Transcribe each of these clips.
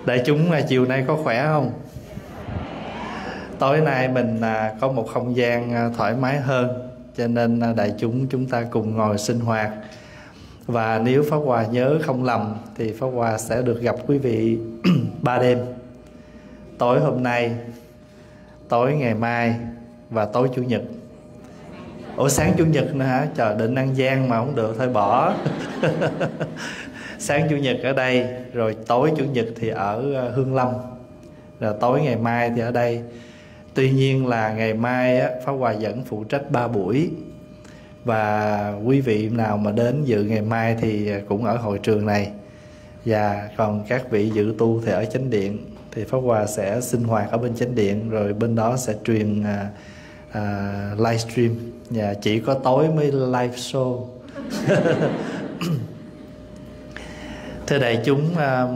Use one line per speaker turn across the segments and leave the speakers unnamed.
Đại chúng chiều nay có khỏe không? Tối nay mình có một không gian thoải mái hơn, cho nên đại chúng ta cùng ngồi sinh hoạt. Và nếu Pháp Hòa nhớ không lầm thì Pháp Hòa sẽ được gặp quý vị 3 đêm. Tối hôm nay, tối ngày mai và tối Chủ nhật. Ủa sáng Chủ nhật nữa hả? Trời, định ăn gian mà không được thôi bỏ. Sáng Chủ nhật ở đây, rồi tối Chủ nhật thì ở Hương Lâm, rồi tối ngày mai thì ở đây. Tuy nhiên là ngày mai á, Pháp Hòa vẫn phụ trách 3 buổi. Và quý vị nào mà đến dự ngày mai thì cũng ở hội trường này. Và còn các vị dự tu thì ở chánh điện, thì Pháp Hòa sẽ sinh hoạt ở bên chánh điện, rồi bên đó sẽ truyền livestream. Và chỉ có tối mới live show. Thưa đại chúng,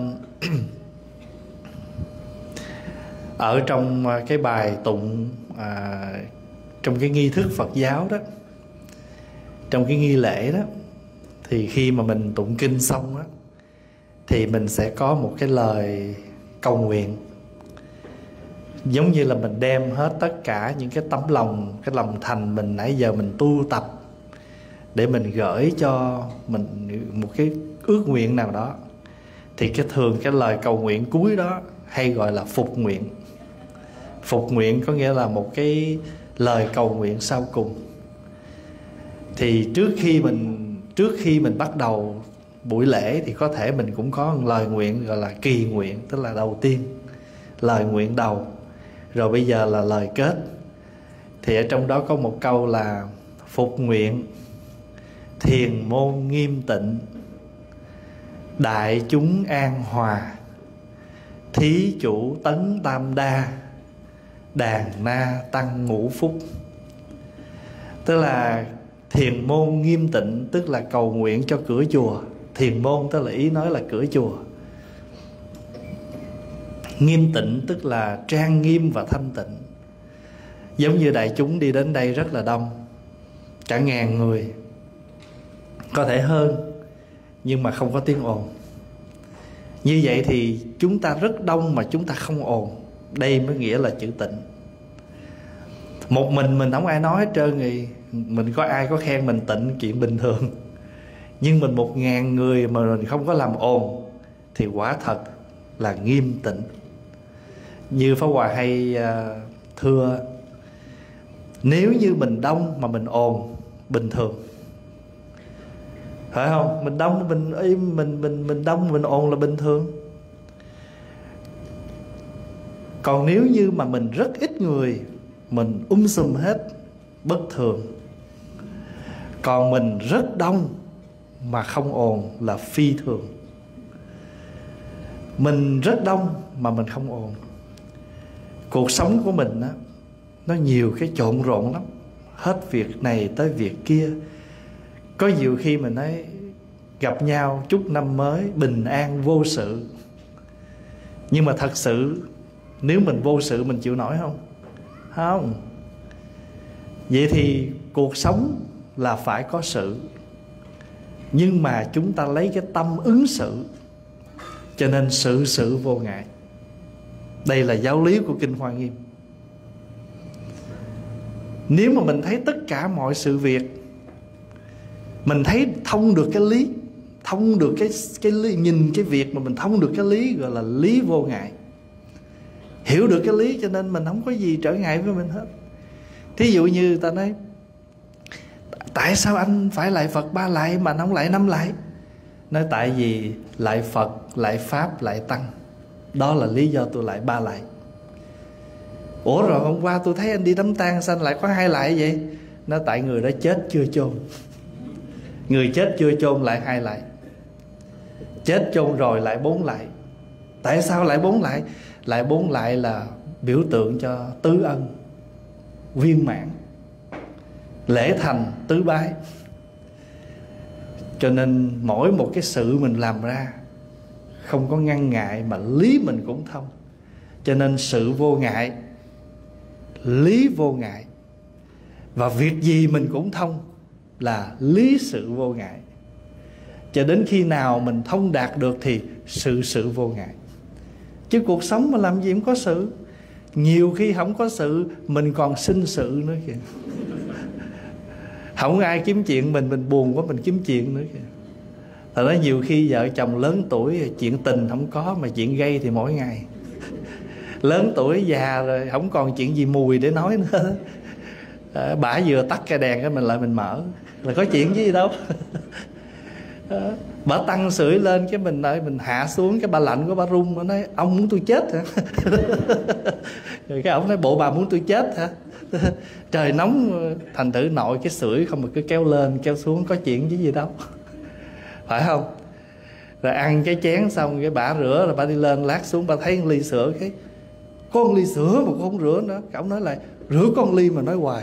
ở trong cái bài tụng, trong cái nghi thức Phật giáo đó, trong cái nghi lễ đó, thì khi mà mình tụng kinh xong đó, thì mình sẽ có một cái lời cầu nguyện, giống như là mình đem hết tất cả những cái tấm lòng, cái lòng thành mình nãy giờ mình tu tập, để mình gửi cho mình một cái ước nguyện nào đó. Thì thường cái lời cầu nguyện cuối đó hay gọi là phục nguyện. Phục nguyện có nghĩa là một cái lời cầu nguyện sau cùng. Thì trước khi mình bắt đầu buổi lễ thì có thể mình cũng có một lời nguyện gọi là kỳ nguyện, tức là đầu tiên, lời nguyện đầu. Rồi bây giờ là lời kết. Thì ở trong đó có một câu là: phục nguyện thiền môn nghiêm tịnh, đại chúng an hòa, thí chủ tấn tam đa, đàn na tăng ngũ phúc. Tức là thiền môn nghiêm tịnh, tức là cầu nguyện cho cửa chùa. Thiền môn tức là ý nói là cửa chùa. Nghiêm tịnh tức là trang nghiêm và thanh tịnh. Giống như đại chúng đi đến đây rất là đông, cả ngàn người, có thể hơn, nhưng mà không có tiếng ồn. Như vậy thì chúng ta rất đông mà chúng ta không ồn, đây mới nghĩa là chữ tịnh. Một mình không ai nói hết trơn, thì mình có ai có khen mình tịnh chuyện bình thường. Nhưng mình 1000 người mà mình không có làm ồn thì quả thật là nghiêm tịnh. Như Pháp Hòa hay thưa, nếu như mình đông mà mình ồn bình thường, phải không? Mình đông mình đông mình ồn là bình thường. Còn nếu như mà mình rất ít người, mình sùm hết, bất thường. Còn mình rất đông mà không ồn là phi thường. Mình rất đông mà mình không ồn. Cuộc sống của mình á, nó nhiều cái trộn rộn lắm, hết việc này tới việc kia. Có nhiều khi mình nói gặp nhau chúc năm mới bình an vô sự. Nhưng mà thật sự nếu mình vô sự mình chịu nổi không? Không. Vậy thì cuộc sống là phải có sự, nhưng mà chúng ta lấy cái tâm ứng xử, cho nên sự vô ngại. Đây là giáo lý của Kinh Hoa Nghiêm. Nếu mà mình thấy tất cả mọi sự việc, mình thấy thông được cái lý, thông được cái lý, nhìn cái việc mà mình thông được cái lý, gọi là lý vô ngại. Hiểu được cái lý cho nên mình không có gì trở ngại với mình hết. Thí dụ như ta nói: tại sao anh phải lạy Phật 3 lạy mà anh không lạy 5 lạy? Nói tại vì lạy Phật, lạy Pháp, lạy Tăng, đó là lý do tôi lạy 3 lạy. Ủa rồi hôm qua tôi thấy anh đi đám tang sao anh lại có 2 lạy vậy? Nói tại người đó chết chưa chôn. Người chết chưa chôn lại 2 lạy, chết chôn rồi lại 4 lạy. Tại sao lại 4 lạy? Lại 4 lạy là biểu tượng cho tứ ân viên mãn, lễ thành tứ bái. Cho nên mỗi một cái sự mình làm ra không có ngăn ngại, mà lý mình cũng thông. Cho nên sự vô ngại, lý vô ngại, và việc gì mình cũng thông là lý sự vô ngại. Cho đến khi nào mình thông đạt được thì sự vô ngại. Chứ cuộc sống mà làm gì cũng có sự. Nhiều khi không có sự, mình còn sinh sự nữa kìa. Không ai kiếm chuyện mình buồn quá mình kiếm chuyện nữa kìa. Thật ra nhiều khi vợ chồng lớn tuổi, chuyện tình không có mà chuyện gây thì mỗi ngày. Lớn tuổi già rồi không còn chuyện gì mùi để nói nữa. Bả vừa tắt cái đèn cái mình lại mình mở, là có chuyện gì đâu. Bả tăng sưởi lên cái mình lại mình hạ xuống, cái bà lạnh của bà run, bà nói ông muốn tôi chết hả? Rồi cái ông nói bộ bà muốn tôi chết hả? Trời nóng, thành thử nội cái sưởi không mà cứ kéo lên kéo xuống, có chuyện gì đâu, phải không? Rồi ăn cái chén xong cái bả rửa rồi bả đi lên, lát xuống bả thấy ly sữa, cái có một ly sữa mà con không rửa nữa. Ông nói là rửa con ly mà nói hoài.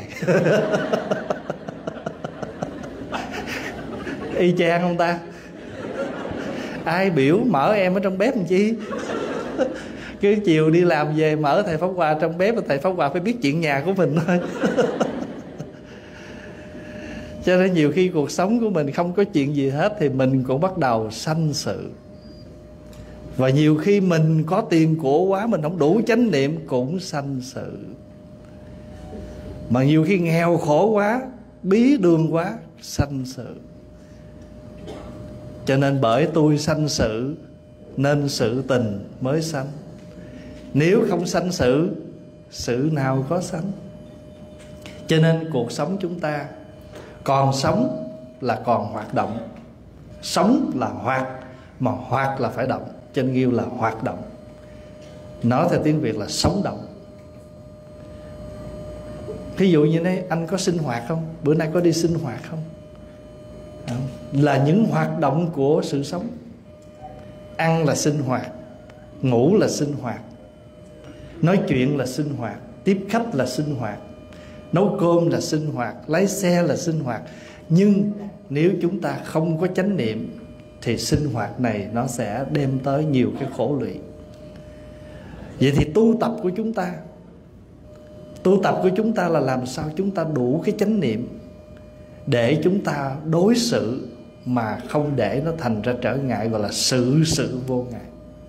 Y chang không ta? Ai biểu mở em ở trong bếp làm chi? Cứ chiều đi làm về mở thầy Pháp Hòa trong bếp, và thầy Pháp Hòa phải biết chuyện nhà của mình thôi. Cho nên nhiều khi cuộc sống của mình không có chuyện gì hết thì mình cũng bắt đầu sanh sự. Và nhiều khi mình có tiền của quá, mình không đủ chánh niệm cũng sanh sự. Mà nhiều khi nghèo khổ quá, bí đường quá, sanh sự. Cho nên bởi tôi sanh sự nên sự tình mới sanh. Nếu không sanh sự, sự nào có sanh. Cho nên cuộc sống chúng ta còn sống là còn hoạt động. Sống là hoạt, mà hoạt là phải động, cho nên kêu là hoạt động. Nói theo tiếng Việt là sống động. Ví dụ như thế, anh có sinh hoạt không? Bữa nay có đi sinh hoạt không? Là những hoạt động của sự sống. Ăn là sinh hoạt, ngủ là sinh hoạt, nói chuyện là sinh hoạt, tiếp khách là sinh hoạt, nấu cơm là sinh hoạt, lái xe là sinh hoạt. Nhưng nếu chúng ta không có chánh niệm thì sinh hoạt này nó sẽ đem tới nhiều cái khổ lụy. Vậy thì tu tập của chúng ta là làm sao chúng ta đủ cái chánh niệm để chúng ta đối xử mà không để nó thành ra trở ngại, gọi là sự vô ngại.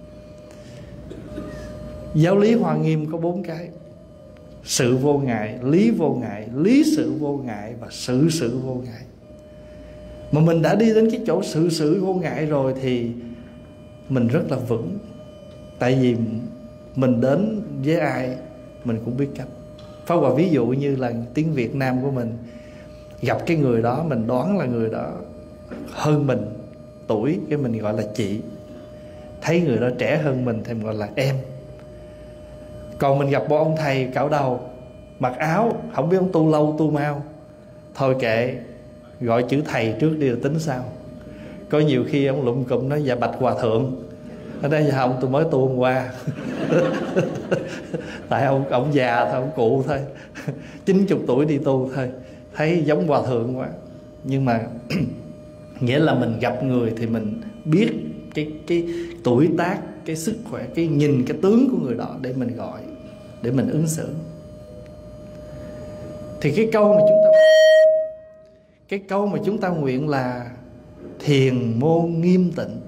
Giáo lý Hoa Nghiêm có 4 cái: sự vô ngại, lý vô ngại, lý sự vô ngại và sự vô ngại. Mà mình đã đi đến cái chỗ sự vô ngại rồi thì mình rất là vững. Tại vì mình đến với ai mình cũng biết cách. Pháp Hòa ví dụ như là tiếng Việt Nam của mình, gặp cái người đó mình đoán là người đó hơn mình tuổi, cái mình gọi là chị. Thấy người đó trẻ hơn mình thì mình gọi là em. Còn mình gặp một ông thầy cạo đầu, mặc áo, không biết ông tu lâu tu mau, thôi kệ, gọi chữ thầy trước đi rồi tính sau. Có nhiều khi ông lụm cụm nói dạ bạch hòa thượng, ở đây dạ ông tôi mới tu hôm qua. Tại ông già thôi, ông cụ thôi, 90 tuổi đi tu thôi, thấy giống hòa thượng quá. Nhưng mà nghĩa là mình gặp người thì mình biết cái tuổi tác, cái sức khỏe, cái nhìn cái tướng của người đó để mình gọi, để mình ứng xử. Thì cái câu mà chúng ta nguyện là thiền môn nghiêm tịnh.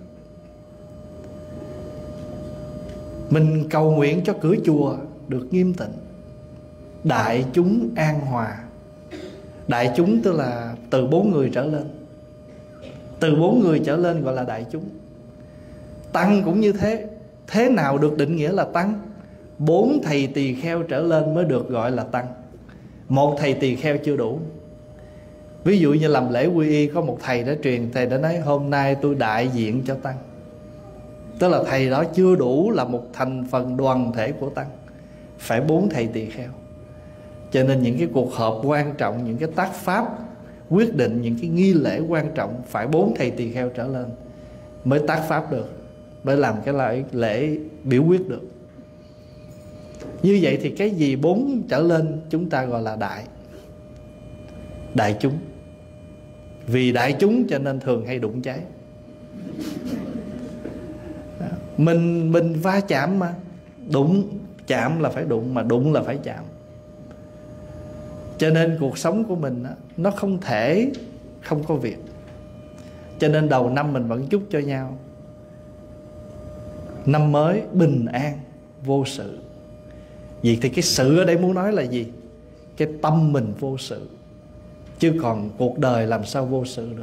Mình cầu nguyện cho cửa chùa được nghiêm tịnh, đại chúng an hòa. Đại chúng tức là từ 4 người trở lên. Từ 4 người trở lên gọi là đại chúng. Tăng cũng như thế. Thế nào được định nghĩa là tăng? 4 thầy tỳ kheo trở lên mới được gọi là tăng. 1 thầy tỳ kheo chưa đủ. Ví dụ như làm lễ quy y, có một thầy đã truyền, thầy đã nói hôm nay tôi đại diện cho tăng. Tức là thầy đó chưa đủ là một thành phần đoàn thể của tăng, phải 4 thầy tỳ kheo. Cho nên những cái cuộc họp quan trọng, những cái tác pháp quyết định, những cái nghi lễ quan trọng phải 4 thầy tỳ kheo trở lên mới tác pháp được, mới làm cái lễ biểu quyết được. Như vậy thì cái gì 4 trở lên chúng ta gọi là đại chúng. Vì đại chúng cho nên thường hay đụng cháy. Mình va chạm mà. Đụng, chạm là phải đụng, mà đụng là phải chạm. Cho nên cuộc sống của mình nó không thể không có việc. Cho nên đầu năm mình vẫn chúc cho nhau Năm mới bình an vô sự. Vậy thì cái sự ở đây muốn nói là gì? Cái tâm mình vô sự. Chứ còn cuộc đời làm sao vô sự được.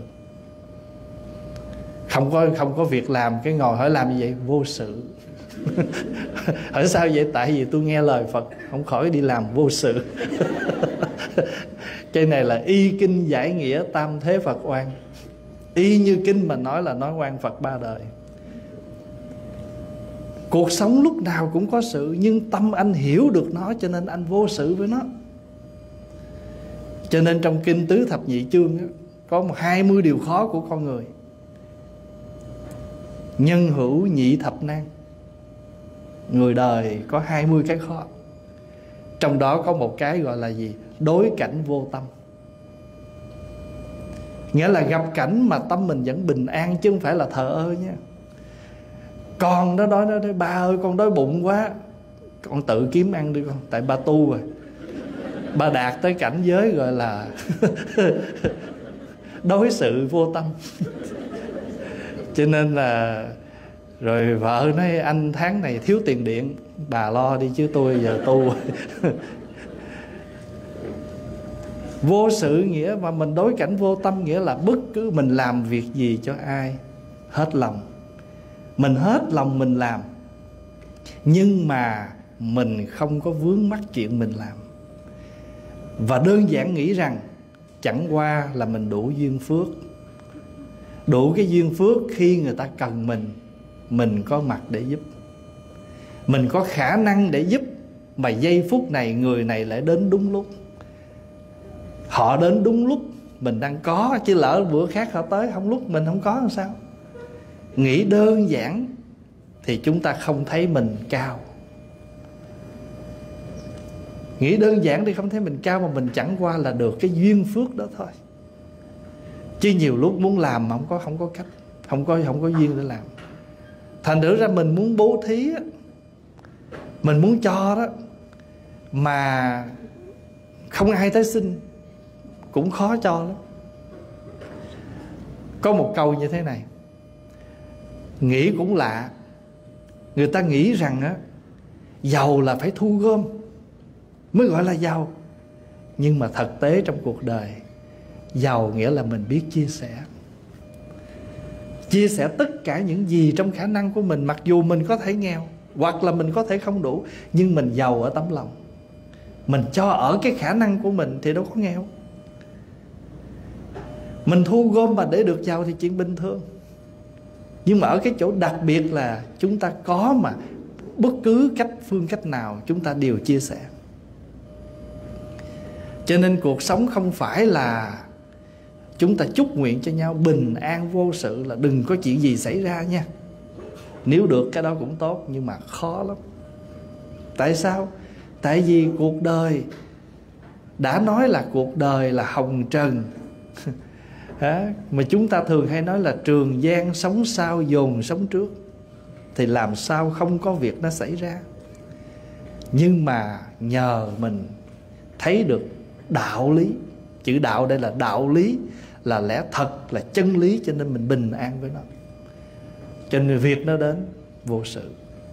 Không có việc làm cái ngồi hỏi làm như vậy vô sự. Hỏi sao vậy? Tại vì tôi nghe lời Phật, không khỏi đi làm vô sự. Cái này là y kinh giải nghĩa tam thế Phật oan. Y như kinh mà nói là nói oan Phật ba đời. Cuộc sống lúc nào cũng có sự, nhưng tâm anh hiểu được nó, cho nên anh vô sự với nó. Cho nên trong kinh Tứ Thập Nhị Chương có 20 điều khó của con người. Nhân hữu nhị thập nan. Người đời có 20 cái khó. Trong đó có một cái gọi là gì? Đối cảnh vô tâm. Nghĩa là gặp cảnh mà tâm mình vẫn bình an, chứ không phải là thờ ơ nha. Con nó nói ba ơi con đói bụng quá, con tự kiếm ăn đi con, tại ba tu rồi, ba đạt tới cảnh giới gọi là đối sự vô tâm. Cho nên là rồi vợ nói anh tháng này thiếu tiền điện, bà lo đi chứ tôi giờ tu. Vô sự nghĩa mà mình đối cảnh vô tâm, nghĩa là bất cứ mình làm việc gì cho ai hết lòng, mình hết lòng mình làm, nhưng mà mình không có vướng mắc chuyện mình làm. Và đơn giản nghĩ rằng chẳng qua là mình đủ duyên phước. Đủ cái duyên phước khi người ta cần mình có mặt để giúp, mình có khả năng để giúp. Mà giây phút này người này lại đến đúng lúc, họ đến đúng lúc mình đang có, chứ lỡ bữa khác họ tới không lúc mình không có làm sao. Nghĩ đơn giản thì chúng ta không thấy mình cao. Nghĩ đơn giản thì không thấy mình cao, mà mình chẳng qua là được cái duyên phước đó thôi. Chứ nhiều lúc muốn làm mà không có cách, không có duyên để làm. Thành thử ra mình muốn bố thí á, mình muốn cho đó, mà không ai tới xin cũng khó cho lắm. Có một câu như thế này, nghĩ cũng lạ. Người ta nghĩ rằng á, giàu là phải thu gom mới gọi là giàu. Nhưng mà thực tế trong cuộc đời, giàu nghĩa là mình biết chia sẻ. Chia sẻ tất cả những gì trong khả năng của mình. Mặc dù mình có thể nghèo, hoặc là mình có thể không đủ, nhưng mình giàu ở tấm lòng. Mình cho ở cái khả năng của mình thì đâu có nghèo. Mình thu gom mà để được giàu thì chuyện bình thường. Nhưng mà ở cái chỗ đặc biệt là chúng ta có, mà bất cứ phương cách nào chúng ta đều chia sẻ. Cho nên cuộc sống không phải là chúng ta chúc nguyện cho nhau bình an vô sự, là đừng có chuyện gì xảy ra nha. Nếu được cái đó cũng tốt, nhưng mà khó lắm. Tại sao? Tại vì cuộc đời đã nói là cuộc đời là hồng trần. Mà chúng ta thường hay nói là trường giang sống sau dồn sống trước, thì làm sao không có việc nó xảy ra. Nhưng mà nhờ mình thấy được đạo lý. Chữ đạo đây là đạo lý, là lẽ thật, là chân lý, cho nên mình bình an với nó. Cho nên việc nó đến vô sự.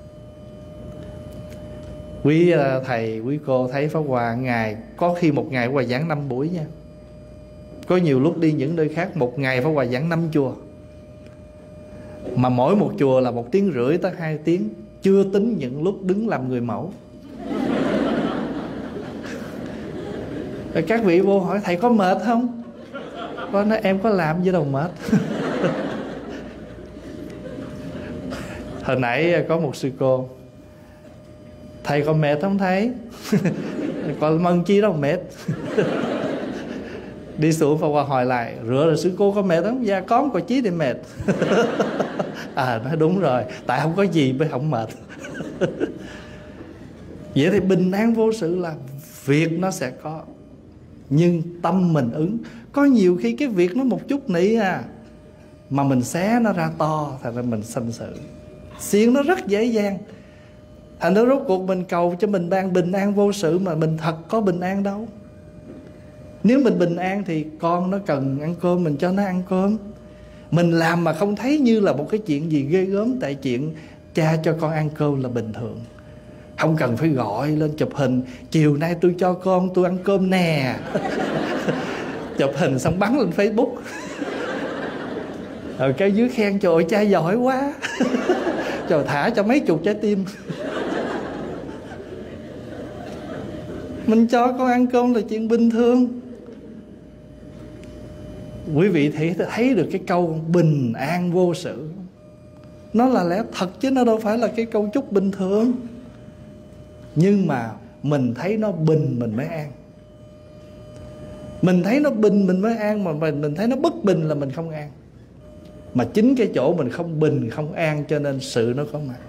Quý thầy, quý cô thấy Pháp Hòa ngày có khi một ngày Pháp Hòa giảng 5 buổi nha. Có nhiều lúc đi những nơi khác, một ngày Pháp Hòa giảng 5 chùa. Mà mỗi một chùa là 1 tiếng rưỡi tới 2 tiếng, chưa tính những lúc đứng làm người mẫu. Rồi các vị vô hỏi thầy có mệt không? Con nói em có làm gì đâu mệt. Hồi nãy có một sư cô, thầy có mệt không thầy? Còn mần chi đâu mệt. Đi xuống Pháp Hòa hỏi lại, rửa rồi sư cô có mệt không? Dạ có, có chí thì mệt. Nói đúng rồi, tại không có gì mới không mệt. Vậy thì bình an vô sự là việc nó sẽ có, nhưng tâm mình ứng. Có nhiều khi cái việc nó một chút nị mà mình xé nó ra to, thành ra mình sanh sự. Xiên nó rất dễ dàng. Thành ra rốt cuộc mình cầu cho mình ban bình an vô sự, mà mình thật có bình an đâu. Nếu mình bình an thì con nó cần ăn cơm, mình cho nó ăn cơm. Mình làm mà không thấy như là một cái chuyện gì ghê gớm. Tại chuyện cha cho con ăn cơm là bình thường. Không cần phải gọi lên chụp hình, chiều nay tôi cho con tôi ăn cơm nè. Chụp hình xong bắn lên Facebook. Rồi cái dưới khen trời ơi cha giỏi quá. Trời, thả cho mấy chục trái tim. Mình cho con ăn cơm là chuyện bình thường. Quý vị thấy được cái câu bình an vô sự, nó là lẽ thật chứ nó đâu phải là cái câu chúc bình thường. Nhưng mà mình thấy nó bình mình mới an. Mình thấy nó bình mình mới an, mà mình thấy nó bất bình là mình không an. Mà chính cái chỗ mình không bình không an cho nên sự nó có mặt.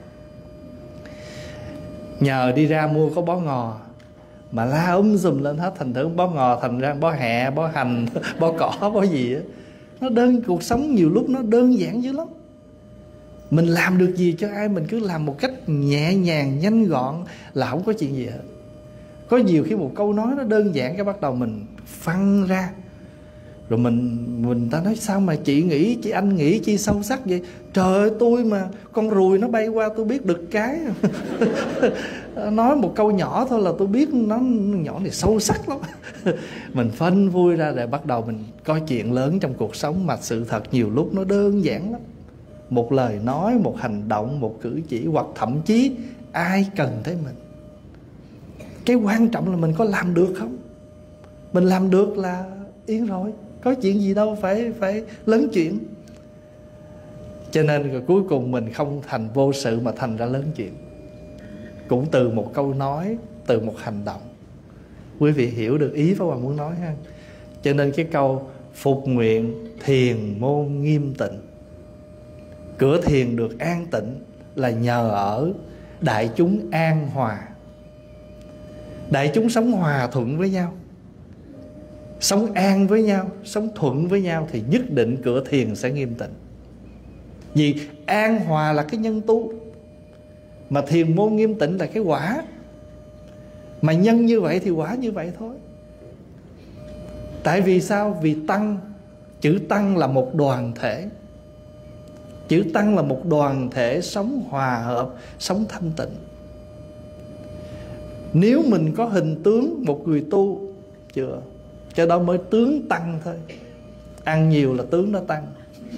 Nhờ đi ra mua có bó ngò mà la sùm lên hết, thành thử bó ngò thành ra bó hẹ, bó hành, bó cỏ, bó gì á. Nó cuộc sống nhiều lúc nó đơn giản dữ lắm. Mình làm được gì cho ai mình cứ làm một cách nhẹ nhàng, nhanh gọn là không có chuyện gì hết. Có nhiều khi một câu nói nó đơn giản, cái bắt đầu mình phăng ra. Rồi mình ta nói sao mà chị nghĩ, chị anh nghĩ chi sâu sắc vậy. Trời ơi, tôi mà con ruồi nó bay qua tôi biết được cái. Nói một câu nhỏ thôi là tôi biết nó nhỏ này sâu sắc lắm. Mình phanh vui ra để bắt đầu mình coi chuyện lớn trong cuộc sống. Mà sự thật nhiều lúc nó đơn giản lắm. Một lời nói, một hành động, một cử chỉ, hoặc thậm chí ai cần tới mình. Cái quan trọng là mình có làm được không. Mình làm được là yên rồi, có chuyện gì đâu phải lớn chuyện. Cho nên rồi cuối cùng mình không thành vô sự mà thành ra lớn chuyện. Cũng từ một câu nói, từ một hành động. Quý vị hiểu được ý Pháp Hòa muốn nói ha. Cho nên cái câu phục nguyện thiền môn nghiêm tịnh, cửa thiền được an tịnh là nhờ ở đại chúng an hòa. Đại chúng sống hòa thuận với nhau, sống an với nhau, sống thuận với nhau thì nhất định cửa thiền sẽ nghiêm tịnh. Vì an hòa là cái nhân tu, mà thiền môn nghiêm tịnh là cái quả. Mà nhân như vậy thì quả như vậy thôi. Tại vì sao? Vì tăng, chữ tăng là một đoàn thể. Chữ tăng là một đoàn thể sống hòa hợp, sống thanh tịnh. Nếu mình có hình tướng một người tu chưa, cho đó mới tướng tăng thôi. Ăn nhiều là tướng nó tăng.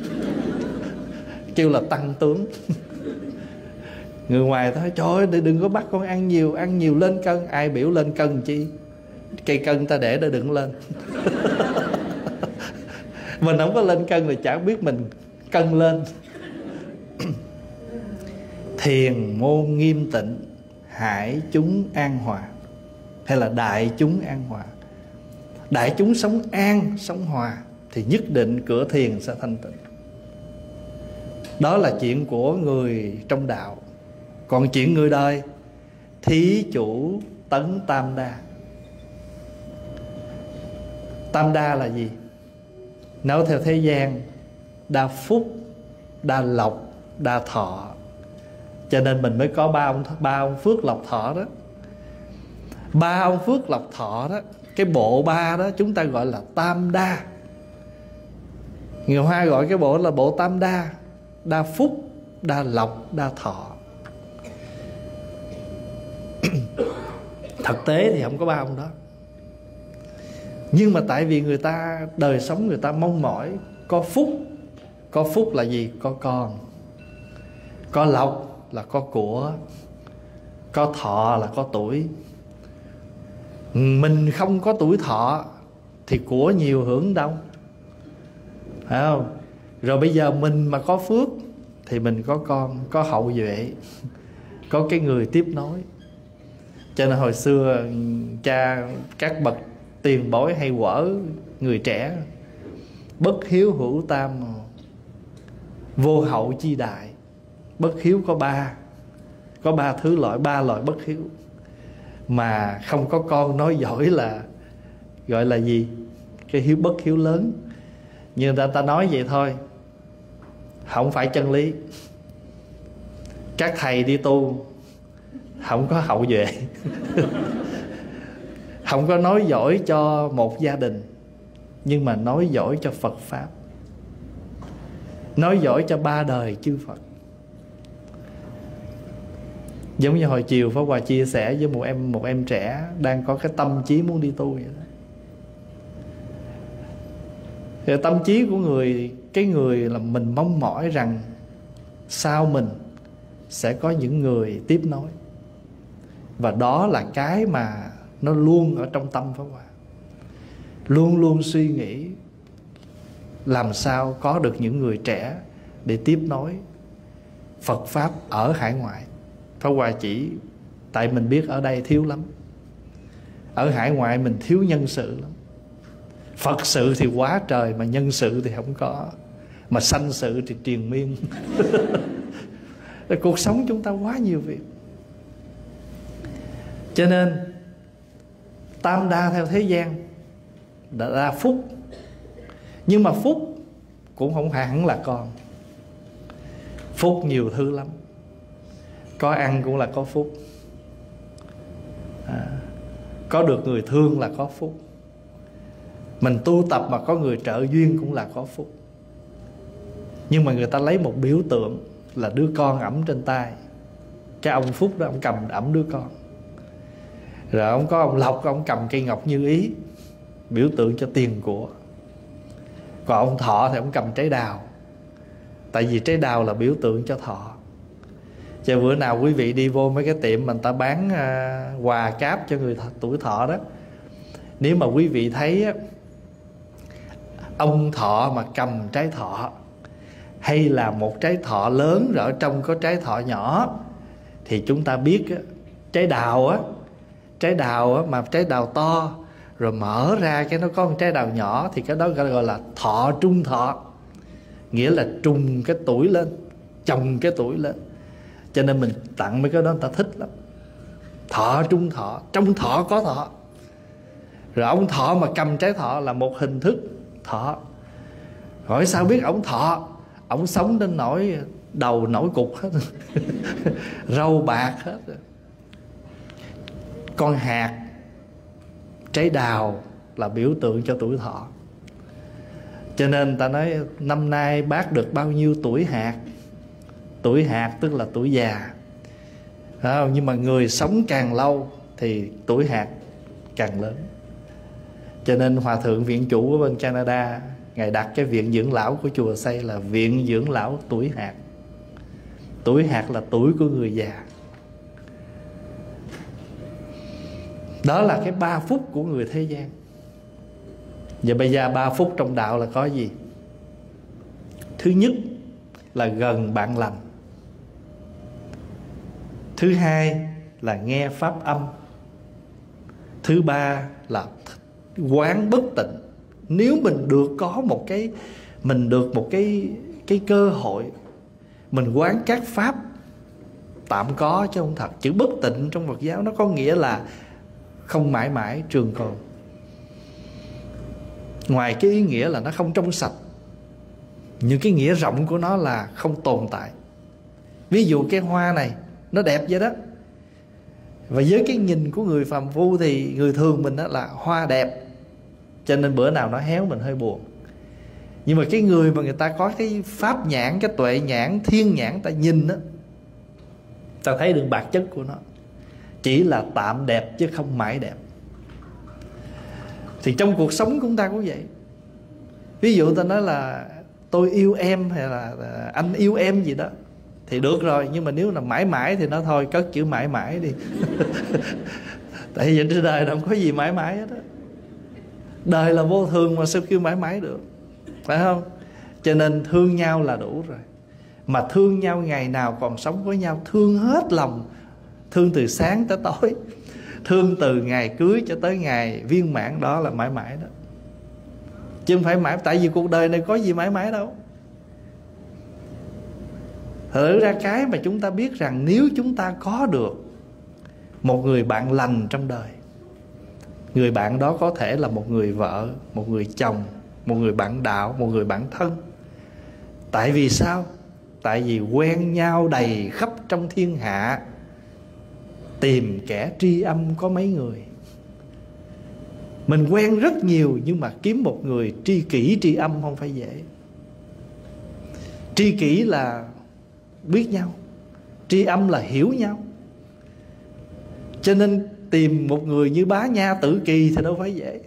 Kêu là tăng tướng. Người ngoài thôi, trời ơi đừng có bắt con ăn nhiều lên cân. Ai biểu lên cân chi? Cây cân ta để đừng lên. Mình không có lên cân thì chẳng biết mình cân lên. Thiền môn nghiêm tịnh, hải chúng an hòa. Hay là đại chúng an hòa. Đại chúng sống an, sống hòa thì nhất định cửa thiền sẽ thanh tịnh. Đó là chuyện của người trong đạo. Còn chuyện người đời, thí chủ tấn tam đa. Tam đa là gì? Nói theo thế gian, đa phúc, đa lộc, đa thọ. Cho nên mình mới có ba ông phước lộc thọ đó. Ba ông phước lộc thọ đó, cái bộ ba đó chúng ta gọi là tam đa. Người Hoa gọi cái bộ là bộ tam đa. Đa phúc, đa lộc, đa thọ. Thực tế thì không có ba ông đó. Nhưng mà tại vì người ta, đời sống người ta mong mỏi có phúc. Có phúc là gì? Có con. Có lộc là có của. Có thọ là có tuổi. Mình không có tuổi thọ thì của nhiều hưởng đâu, phải không? Rồi bây giờ mình mà có phước thì mình có con, có hậu duệ, có cái người tiếp nối. Cho nên hồi xưa các bậc tiền bối hay quở người trẻ: bất hiếu hữu tam, vô hậu chi đại. Bất hiếu có ba thứ loại, ba loại bất hiếu. Mà không có con nói giỏi là gọi là gì? Cái hiếu bất hiếu lớn. Nhưng người ta nói vậy thôi, không phải chân lý. Các thầy đi tu không có hậu duệ. Không có nói giỏi cho một gia đình, nhưng mà nói giỏi cho Phật Pháp, nói giỏi cho ba đời chư Phật. Giống như hồi chiều Pháp Hòa chia sẻ với một em trẻ đang có cái tâm trí muốn đi tu vậy đó. Thì tâm trí của cái người là mình mong mỏi rằng sau mình sẽ có những người tiếp nối. Và đó là cái mà nó luôn ở trong tâm Pháp Hòa. Luôn luôn suy nghĩ làm sao có được những người trẻ để tiếp nối Phật Pháp ở hải ngoại. Pháp Hòa chỉ tại mình biết ở đây thiếu lắm, ở hải ngoại mình thiếu nhân sự lắm. Phật sự thì quá trời, mà nhân sự thì không có, mà sanh sự thì triền miên. Cuộc sống chúng ta quá nhiều việc. Cho nên tam đa theo thế gian đã ra phúc, nhưng mà phúc cũng không hẳn là con. Phúc nhiều thứ lắm. Có ăn cũng là có phúc, có được người thương là có phúc. Mình tu tập mà có người trợ duyên cũng là có phúc. Nhưng mà người ta lấy một biểu tượng là đứa con ẵm trên tay. Cái ông Phúc đó, ông cầm ẵm đứa con. Rồi ông có ông Lộc, ông cầm cây ngọc như ý, biểu tượng cho tiền của. Còn ông Thọ thì ông cầm trái đào, tại vì trái đào là biểu tượng cho thọ. Chứ bữa nào quý vị đi vô mấy cái tiệm mà người ta bán quà cáp cho người tuổi thọ đó, nếu mà quý vị thấy ông Thọ mà cầm trái thọ, hay là một trái thọ lớn rồi ở trong có trái thọ nhỏ, thì chúng ta biết trái đào mà trái đào to rồi mở ra cái nó có một trái đào nhỏ, thì cái đó gọi là thọ trung thọ, nghĩa là trùng cái tuổi lên, chồng cái tuổi lên. Cho nên mình tặng mấy cái đó người ta thích lắm. Thọ trung thọ, trong thọ có thọ. Rồi ông Thọ mà cầm trái thọ là một hình thức thọ. Hỏi sao biết ông Thọ? Ông sống đến nỗi đầu nổi cục hết. Râu bạc hết. Con hạt trái đào là biểu tượng cho tuổi thọ. Cho nên ta nói năm nay bác được bao nhiêu tuổi hạt. Tuổi hạt tức là tuổi già. Nhưng mà người sống càng lâu thì tuổi hạt càng lớn. Cho nên Hòa Thượng Viện Chủ ở bên Canada, Ngài đặt cái viện dưỡng lão của chùa xây là viện dưỡng lão tuổi hạt. Tuổi hạt là tuổi của người già. Đó là cái 3 phúc của người thế gian. Và bây giờ 3 phúc trong đạo là có gì? Thứ nhất là gần bạn lành. Thứ hai là nghe pháp âm. Thứ ba là quán bất tịnh. Nếu mình được có một cái cơ hội mình quán các pháp tạm có chứ không thật. Chữ bất tịnh trong Phật giáo nó có nghĩa là không mãi mãi trường tồn. Ngoài cái ý nghĩa là nó không trong sạch, những cái nghĩa rộng của nó là không tồn tại. Ví dụ cái hoa này nó đẹp vậy đó, và với cái nhìn của người phàm phu thì người thường mình đó là hoa đẹp, cho nên bữa nào nó héo mình hơi buồn. Nhưng mà cái người mà người ta có cái pháp nhãn, cái tuệ nhãn, thiên nhãn, ta nhìn đó, ta thấy được bản chất của nó chỉ là tạm đẹp chứ không mãi đẹp. Thì trong cuộc sống của chúng ta cũng vậy. Ví dụ ta nói là tôi yêu em, hay là anh yêu em gì đó thì được rồi. Nhưng mà nếu là mãi mãi thì nó thôi, cất chữ mãi mãi đi. Tại vì trên đời đâu có gì mãi mãi hết á. Đời là vô thường mà sao kêu mãi mãi được, phải không? Cho nên thương nhau là đủ rồi. Mà thương nhau ngày nào còn sống với nhau, thương hết lòng, thương từ sáng tới tối, thương từ ngày cưới cho tới ngày viên mãn, đó là mãi mãi đó. Chứ không phải mãi, tại vì cuộc đời này có gì mãi mãi đâu. Thật ra cái mà chúng ta biết rằng nếu chúng ta có được một người bạn lành trong đời, người bạn đó có thể là một người vợ, một người chồng, một người bạn đạo, một người bạn thân. Tại vì sao? Tại vì quen nhau đầy khắp trong thiên hạ, tìm kẻ tri âm có mấy người. Mình quen rất nhiều, nhưng mà kiếm một người tri kỷ tri âm không phải dễ. Tri kỷ là biết nhau, tri âm là hiểu nhau. Cho nên tìm một người như Bá Nha Tử Kỳ thì đâu phải dễ.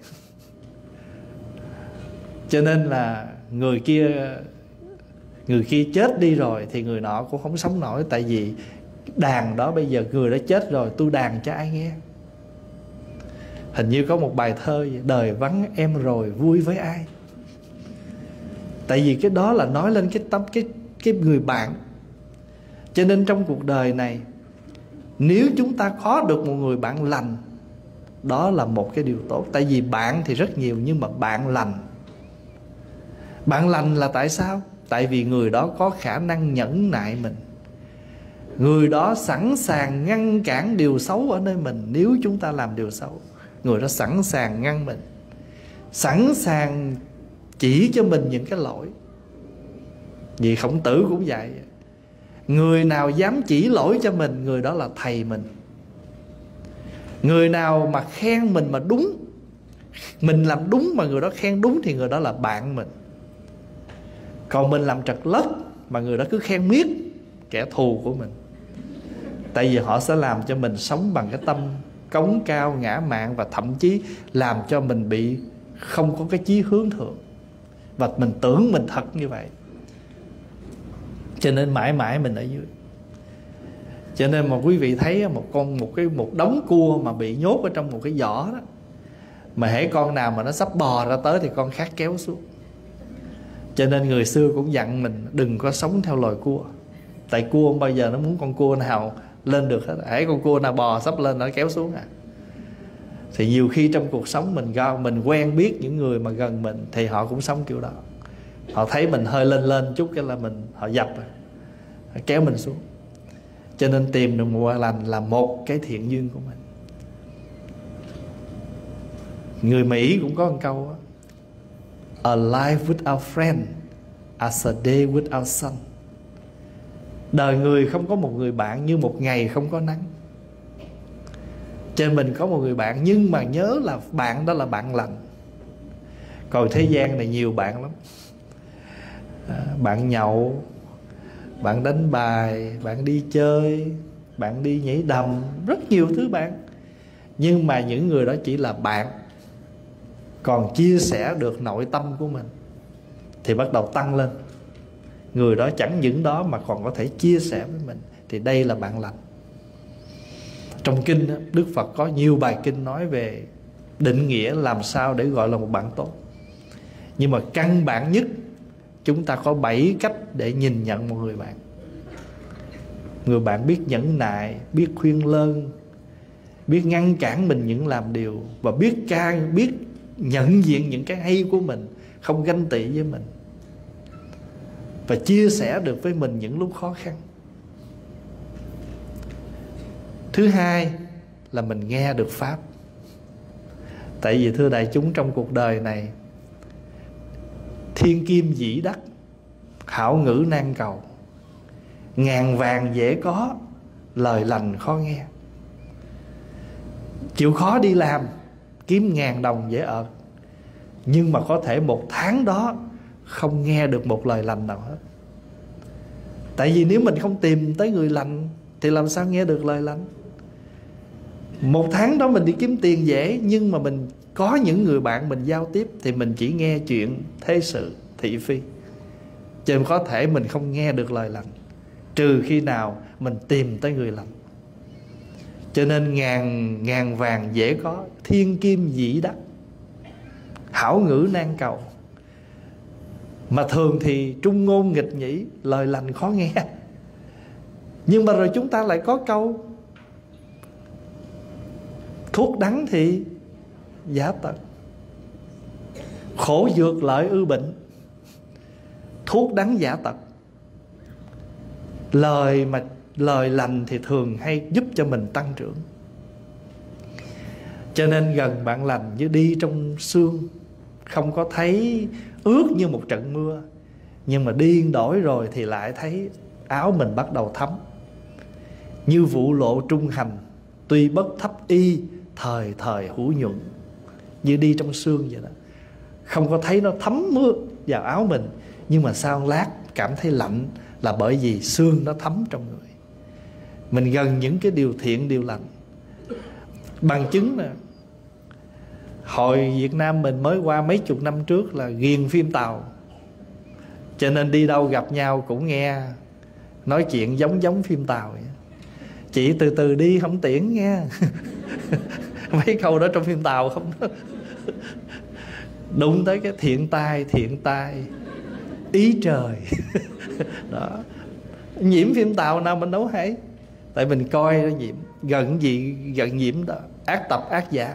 Cho nên là người kia chết đi rồi thì người nọ cũng không sống nổi. Tại vì đàn đó bây giờ người đã chết rồi, tôi đàn cho ai nghe. Hình như có một bài thơ vậy, đời vắng em rồi vui với ai. Tại vì cái đó là nói lên cái người bạn. Cho nên trong cuộc đời này, nếu chúng ta có được một người bạn lành, đó là một cái điều tốt. Tại vì bạn thì rất nhiều, nhưng mà bạn lành. Bạn lành là tại sao? Tại vì người đó có khả năng nhẫn nại mình. Người đó sẵn sàng ngăn cản điều xấu ở nơi mình. Nếu chúng ta làm điều xấu, người đó sẵn sàng ngăn mình, sẵn sàng chỉ cho mình những cái lỗi. Vì Khổng Tử cũng vậy. Người nào dám chỉ lỗi cho mình, người đó là thầy mình. Người nào mà khen mình mà đúng, mình làm đúng mà người đó khen đúng, thì người đó là bạn mình. Còn mình làm trật lất mà người đó cứ khen miết, kẻ thù của mình. Tại vì họ sẽ làm cho mình sống bằng cái tâm cống cao, ngã mạn, và thậm chí làm cho mình bị không có cái chí hướng thượng, và mình tưởng mình thật như vậy. Cho nên mãi mãi mình ở dưới. Cho nên mà quý vị thấy một đống cua mà bị nhốt ở trong một cái giỏ đó, mà hễ con nào mà nó sắp bò ra tới thì con khác kéo xuống. Cho nên người xưa cũng dặn mình đừng có sống theo loài cua. Tại cua không bao giờ nó muốn con cua nào lên được hết. Hễ con cua nào bò sắp lên nó kéo xuống à. Thì nhiều khi trong cuộc sống mình quen biết những người mà gần mình, thì họ cũng sống kiểu đó. Họ thấy mình hơi lên chút cái là họ dập, họ kéo mình xuống. Cho nên tìm được một bạn lành là một cái thiện duyên của mình. Người Mỹ cũng có một câu đó: A life without friend as a day without sun. Đời người không có một người bạn như một ngày không có nắng. Cho nên mình có một người bạn, nhưng mà nhớ là bạn đó là bạn lành. Còn thế gian này nhiều bạn lắm. Bạn nhậu, bạn đánh bài, bạn đi chơi, bạn đi nhảy đầm, rất nhiều thứ bạn. Nhưng mà những người đó chỉ là bạn. Còn chia sẻ được nội tâm của mình thì bắt đầu tăng lên. Người đó chẳng những đó mà còn có thể chia sẻ với mình, thì đây là bạn lành. Trong kinh đó, Đức Phật có nhiều bài kinh nói về định nghĩa làm sao để gọi là một bạn tốt. Nhưng mà căn bản nhất, chúng ta có 7 cách để nhìn nhận một người bạn. Người bạn biết nhẫn nại, biết khuyên lơn, biết ngăn cản mình những làm điều, và biết nhận diện những cái hay của mình, không ganh tị với mình, và chia sẻ được với mình những lúc khó khăn. Thứ hai là mình nghe được Pháp. Tại vì thưa đại chúng, trong cuộc đời này, thiên kim dĩ đắc, hảo ngữ nan cầu. Ngàn vàng dễ có, lời lành khó nghe. Chịu khó đi làm, kiếm 1000 đồng dễ ở. Nhưng mà có thể một tháng đó không nghe được một lời lành nào hết. Tại vì nếu mình không tìm tới người lành thì làm sao nghe được lời lành. Một tháng đó mình đi kiếm tiền dễ, nhưng mà mình có những người bạn mình giao tiếp thì mình chỉ nghe chuyện thế sự, thị phi. Cho nên có thể mình không nghe được lời lành, trừ khi nào mình tìm tới người lành. Cho nên ngàn vàng dễ có, thiên kim dĩ đắc, hảo ngữ nan cầu. Mà thường thì trung ngôn nghịch nhĩ, lời lành khó nghe. Nhưng mà rồi chúng ta lại có câu: thuốc đắng thì giả tật, khổ dược lợi ư bệnh. Thuốc đắng giả tật. Lời lành thì thường hay giúp cho mình tăng trưởng. Cho nên gần bạn lành như đi trong sương, không có thấy ướt như một trận mưa, nhưng mà điên đổi rồi thì lại thấy áo mình bắt đầu thấm. Như vụ lộ trung hành, tuy bất thấp y, thời thời hữu nhuận. Như đi trong sương vậy đó, không có thấy nó thấm mưa vào áo mình, nhưng mà sau lát cảm thấy lạnh, là bởi vì sương nó thấm trong người. Mình gần những cái điều thiện, điều lành. Bằng chứng nè, hồi Việt Nam mình mới qua mấy chục năm trước là ghiền phim Tàu, cho nên đi đâu gặp nhau cũng nghe nói chuyện giống giống phim Tàu vậy. Chị từ từ đi không tiễn nghe. Mấy câu đó trong phim Tàu không đó. Đụng tới cái thiện tai ý trời. Đó, nhiễm phim Tàu nào mình đâu hay. Tại mình coi nó nhiễm. Gần nhiễm đó, ác tập ác giả.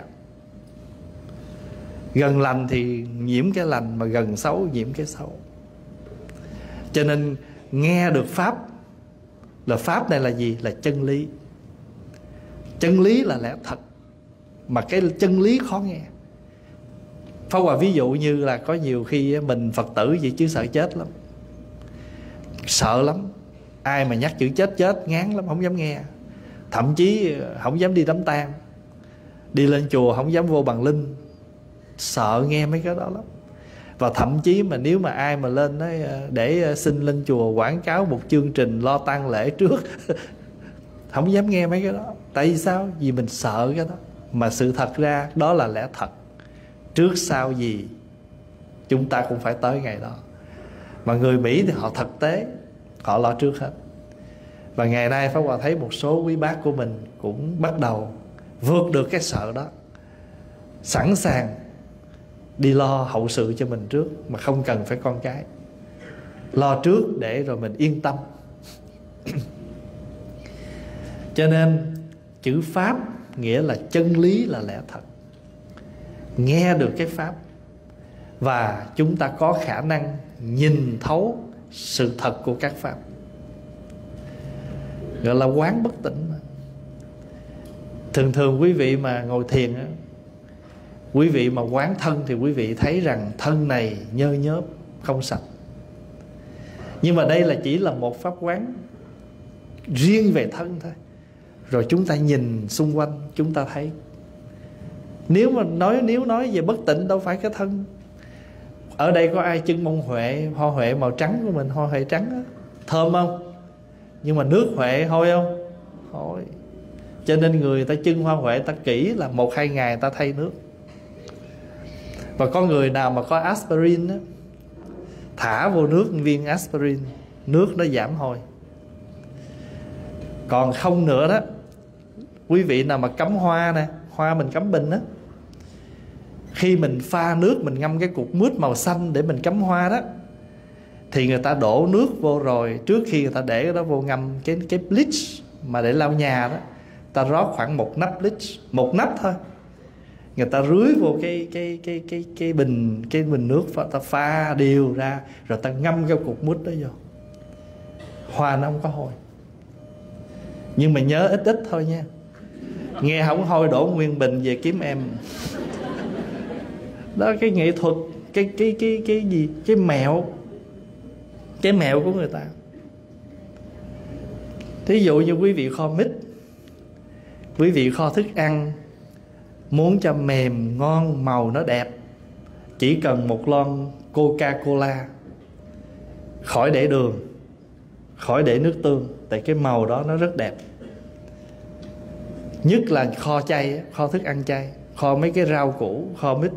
Gần lành thì nhiễm cái lành, mà gần xấu nhiễm cái xấu. Cho nên nghe được Pháp, là Pháp này là gì? Là chân lý. Chân lý là lẽ thật, mà cái chân lý khó nghe. Pháp Hòa ví dụ như là có nhiều khi mình Phật tử vậy chứ sợ chết lắm. Sợ lắm. Ai mà nhắc chữ chết ngán lắm, không dám nghe. Thậm chí không dám đi đám tang, đi lên chùa không dám vô bằng linh, sợ nghe mấy cái đó lắm. Và thậm chí mà nếu mà ai mà lên đó để xin lên chùa quảng cáo một chương trình lo tang lễ trước, không dám nghe mấy cái đó. Tại vì sao? Vì mình sợ cái đó. Mà sự thật ra đó là lẽ thật. Trước sau gì chúng ta cũng phải tới ngày đó. Mà người Mỹ thì họ thực tế, họ lo trước hết. Và ngày nay Pháp Hòa thấy một số quý bác của mình cũng bắt đầu vượt được cái sợ đó, sẵn sàng đi lo hậu sự cho mình trước, mà không cần phải con cái. Lo trước để rồi mình yên tâm. Cho nên chữ Pháp nghĩa là chân lý, là lẽ thật. Nghe được cái Pháp và chúng ta có khả năng nhìn thấu sự thật của các Pháp, gọi là quán bất tịnh mà. Thường quý vị mà ngồi thiền á, quý vị mà quán thân thì quý vị thấy rằng thân này nhơ nhớp, không sạch. Nhưng mà đây là chỉ là một pháp quán riêng về thân thôi. Rồi chúng ta nhìn xung quanh, chúng ta thấy. Nếu nói về bất tịnh đâu phải cái thân. Ở đây có ai trưng bông huệ, hoa huệ màu trắng của mình, hoa huệ trắng đó, thơm không? Nhưng mà nước huệ hôi không? Hôi. Cho nên người ta trưng hoa huệ ta kỹ là 1-2 ngày ta thay nước. Và có người nào mà có aspirin đó, thả vô nước viên aspirin, nước nó giảm hôi. Còn không nữa đó, quý vị nào mà cắm hoa nè, hoa mình cắm bình đó, khi mình pha nước, mình ngâm cái cục mứt màu xanh để mình cắm hoa đó, thì người ta đổ nước vô rồi, trước khi người ta để cái đó vô ngâm cái bleach mà để lau nhà đó, ta rót khoảng 1 nắp bleach, 1 nắp thôi. Người ta rưới vô cái bình nước, ta pha đều ra, rồi ta ngâm cái cục mứt đó vô. Hoa nó không có hôi. Nhưng mà nhớ ít ít thôi nha. Nghe không hôi đổ nguyên bình về kiếm em. Đó, cái nghệ thuật, cái gì, cái mẹo của người ta. Thí dụ như quý vị kho mít, quý vị kho thức ăn, muốn cho mềm, ngon, màu nó đẹp, chỉ cần một lon Coca-Cola, khỏi để đường, khỏi để nước tương, tại cái màu đó nó rất đẹp. Nhất là kho chay, kho thức ăn chay, kho mấy cái rau củ, kho mít,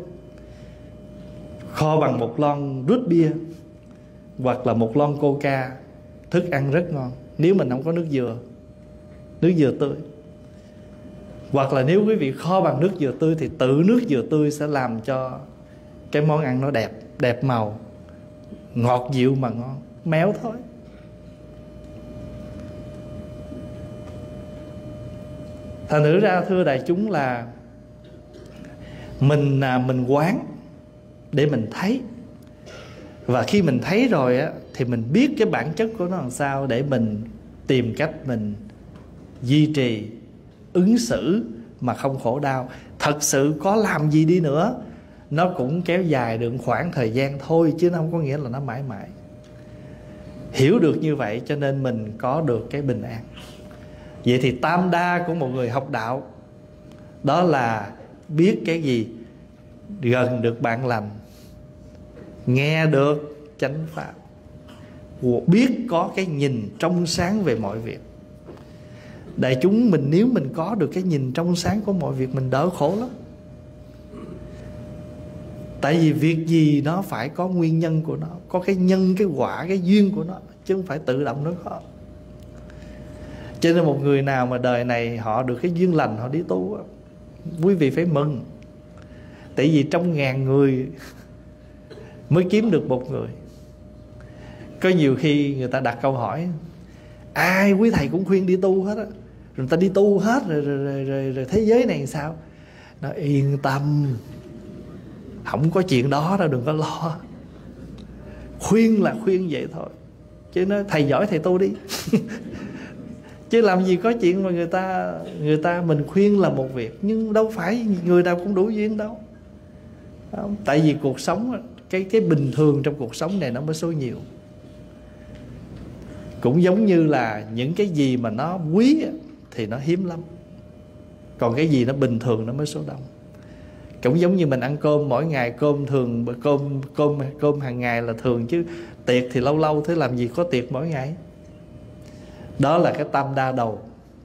kho bằng một lon root beer hoặc là một lon Coca, thức ăn rất ngon. Nếu mình không có nước dừa tươi, hoặc là nếu quý vị kho bằng nước dừa tươi thì tự nước dừa tươi sẽ làm cho cái món ăn nó đẹp màu, ngọt dịu mà ngon, méo thôi. Thành thử ra thưa đại chúng là mình quán để mình thấy. Và khi mình thấy rồi á, thì mình biết cái bản chất của nó làm sao, để mình tìm cách mình duy trì, ứng xử mà không khổ đau. Thật sự có làm gì đi nữa, nó cũng kéo dài được khoảng thời gian thôi, chứ nó không có nghĩa là nó mãi mãi. Hiểu được như vậy cho nên mình có được cái bình an. Vậy thì tam đa của một người học đạo đó là biết cái gì? Gần được bạn lành, nghe được chánh pháp, biết có cái nhìn trong sáng về mọi việc. Đại chúng mình nếu mình có được cái nhìn trong sáng của mọi việc, mình đỡ khổ lắm. Tại vì việc gì nó phải có nguyên nhân của nó, có cái nhân, cái quả, cái duyên của nó, chứ không phải tự động nó có. Cho nên một người nào mà đời này họ được cái duyên lành, họ đi tu, quý vị phải mừng. Tại vì trong 1000 người mới kiếm được một người. Có nhiều khi người ta đặt câu hỏi, ai quý thầy cũng khuyên đi tu hết á, rồi người ta đi tu hết rồi thế giới này làm sao? Nó yên tâm, không có chuyện đó đâu, đừng có lo. Khuyên là khuyên vậy thôi, chứ nó thầy giỏi thầy tu đi. Chứ làm gì có chuyện mà người ta mình khuyên là một việc, nhưng đâu phải người nào cũng đủ duyên đâu. Tại vì cuộc sống, cái bình thường trong cuộc sống này nó mới số nhiều. Cũng giống như là những cái gì mà nó quý thì nó hiếm lắm, còn cái gì nó bình thường nó mới số đông. Cũng giống như mình ăn cơm mỗi ngày, cơm hàng ngày là thường, chứ tiệc thì lâu lâu, thế làm gì có tiệc mỗi ngày. Đó là cái tam đa đầu.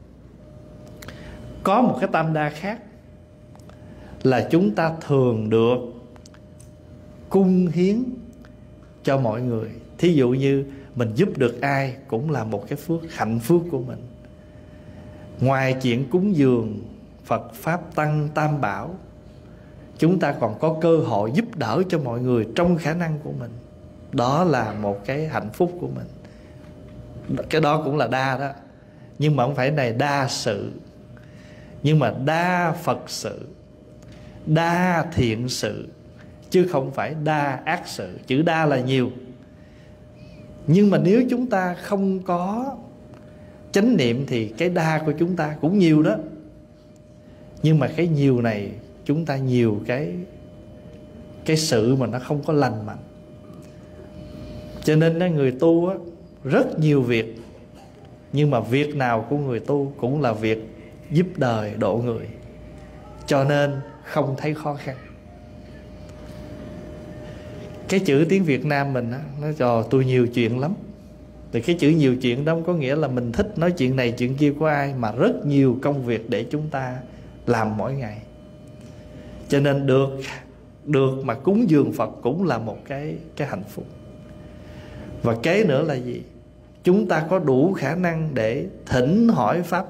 Có một cái tam đa khác là chúng ta thường được cung hiến cho mọi người. Thí dụ như mình giúp được ai cũng là một cái hạnh phúc của mình. Ngoài chuyện cúng dường Phật Pháp Tăng Tam Bảo, chúng ta còn có cơ hội giúp đỡ cho mọi người trong khả năng của mình. Đó là một cái hạnh phúc của mình. Cái đó cũng là đa đó, nhưng mà không phải này đa sự, nhưng mà đa Phật sự, đa thiện sự, chứ không phải đa ác sự. Chữ đa là nhiều, nhưng mà nếu chúng ta không có chánh niệm thì cái đa của chúng ta cũng nhiều đó. Nhưng mà cái nhiều này, chúng ta nhiều cái sự mà nó không có lành mạnh. Cho nên người tu á, rất nhiều việc, nhưng mà việc nào của người tu cũng là việc giúp đời độ người, cho nên không thấy khó khăn. Cái chữ tiếng Việt Nam mình á, nó cho tôi nhiều chuyện lắm. Thì cái chữ nhiều chuyện đó không có nghĩa là mình thích nói chuyện này chuyện kia của ai, mà rất nhiều công việc để chúng ta làm mỗi ngày. Cho nên được mà cúng dường Phật cũng là một cái hạnh phúc. Và kế nữa là gì? Chúng ta có đủ khả năng để thỉnh hỏi Pháp.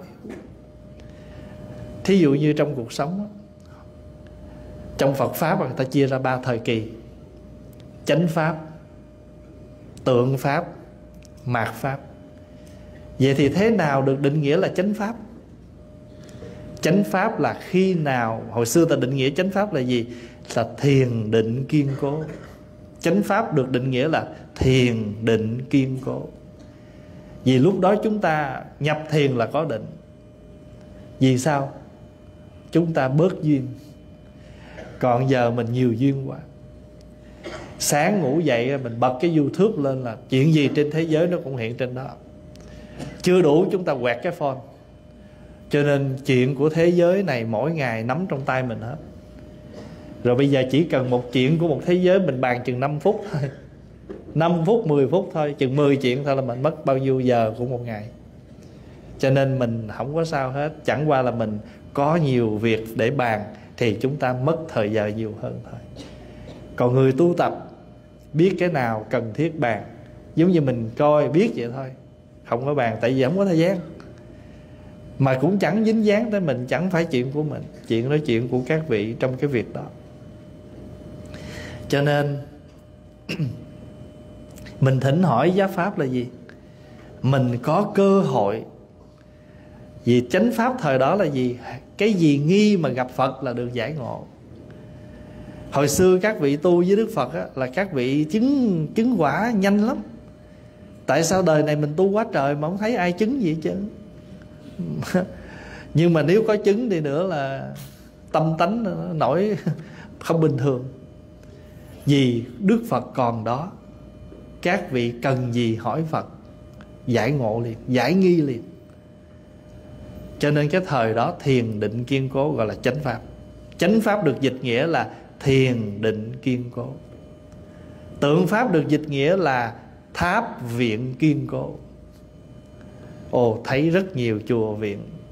Thí dụ như trong cuộc sống, trong Phật Pháp người ta chia ra 3 thời kỳ: chánh Pháp, tượng Pháp, mạt Pháp. Vậy thì thế nào được định nghĩa là chánh Pháp? Chánh Pháp là khi nào? Hồi xưa ta định nghĩa chánh Pháp là gì? Là thiền định kiên cố. Chánh Pháp được định nghĩa là thiền định kiên cố. Vì lúc đó chúng ta nhập thiền là có định. Vì sao? Chúng ta bớt duyên. Còn giờ mình nhiều duyên quá. Sáng ngủ dậy mình bật cái YouTube lên là chuyện gì trên thế giới nó cũng hiện trên đó. Chưa đủ chúng quẹt cái phone. Cho nên chuyện của thế giới này mỗi ngày nắm trong tay mình hết. Rồi bây giờ chỉ cần một chuyện của một thế giới mình bàn chừng 5 phút thôi, 5 phút, 10 phút thôi, chừng 10 chuyện thôi là mình mất bao nhiêu giờ của một ngày. Cho nên mình không có sao hết. Chẳng qua là mình có nhiều việc để bàn thì chúng ta mất thời giờ nhiều hơn thôi. Còn người tu tập biết cái nào cần thiết bàn, giống như mình coi biết vậy thôi, không có bàn. Tại vì không có thời gian, mà cũng chẳng dính dáng tới mình, chẳng phải chuyện của mình. Chuyện đó chuyện của các vị trong cái việc đó. Cho nên mình thỉnh hỏi giáo pháp là gì? Mình có cơ hội. Vì chánh pháp thời đó là gì? Cái gì nghi mà gặp Phật là được giải ngộ. Hồi xưa các vị tu với Đức Phật á, là các vị chứng quả nhanh lắm. Tại sao đời này mình tu quá trời mà không thấy ai chứng gì hết trơn? Nhưng mà nếu có chứng thì nữa là tâm tánh nó nổi không bình thường. Vì Đức Phật còn đó, các vị cần gì hỏi Phật, giải ngộ liền, giải nghi liền. Cho nên cái thời đó thiền định kiên cố gọi là chánh pháp. Chánh pháp được dịch nghĩa là thiền định kiên cố. Tượng pháp được dịch nghĩa là tháp viện kiên cố. Ồ, thấy rất nhiều chùa viện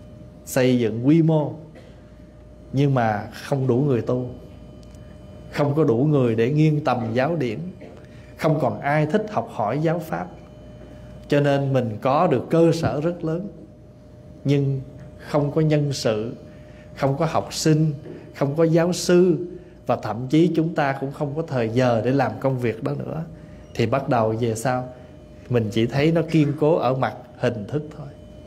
xây dựng quy mô, nhưng mà không đủ người tu, không có đủ người để nghiêng tầm giáo điển, không còn ai thích học hỏi giáo pháp. Cho nên mình có được cơ sở rất lớn, nhưng không có nhân sự, không có học sinh, không có giáo sư, và thậm chí chúng ta cũng không có thời giờ để làm công việc đó nữa. Thì bắt đầu về sau mình chỉ thấy nó kiên cố ở mặt hình thức thôi.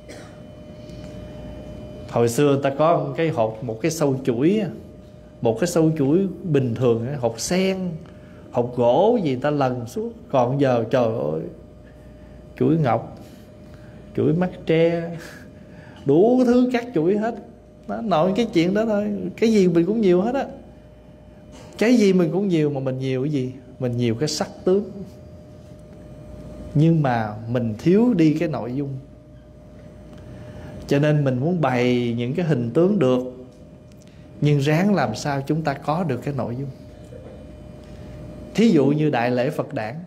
Hồi xưa người ta có một cái sâu chuỗi, một cái sâu chuỗi bình thường, hột sen, hột gỗ gì ta lần xuống. Còn giờ trời ơi, chuỗi ngọc, chuỗi mắt tre, đủ thứ các chuỗi hết. Nó nội cái chuyện đó thôi. Cái gì mình cũng nhiều hết á. Cái gì mình cũng nhiều, mà mình nhiều cái gì? Mình nhiều cái sắc tướng, nhưng mà mình thiếu đi cái nội dung. Cho nên mình muốn bày những cái hình tướng được, nhưng ráng làm sao chúng ta có được cái nội dung. Thí dụ như Đại lễ Phật Đản.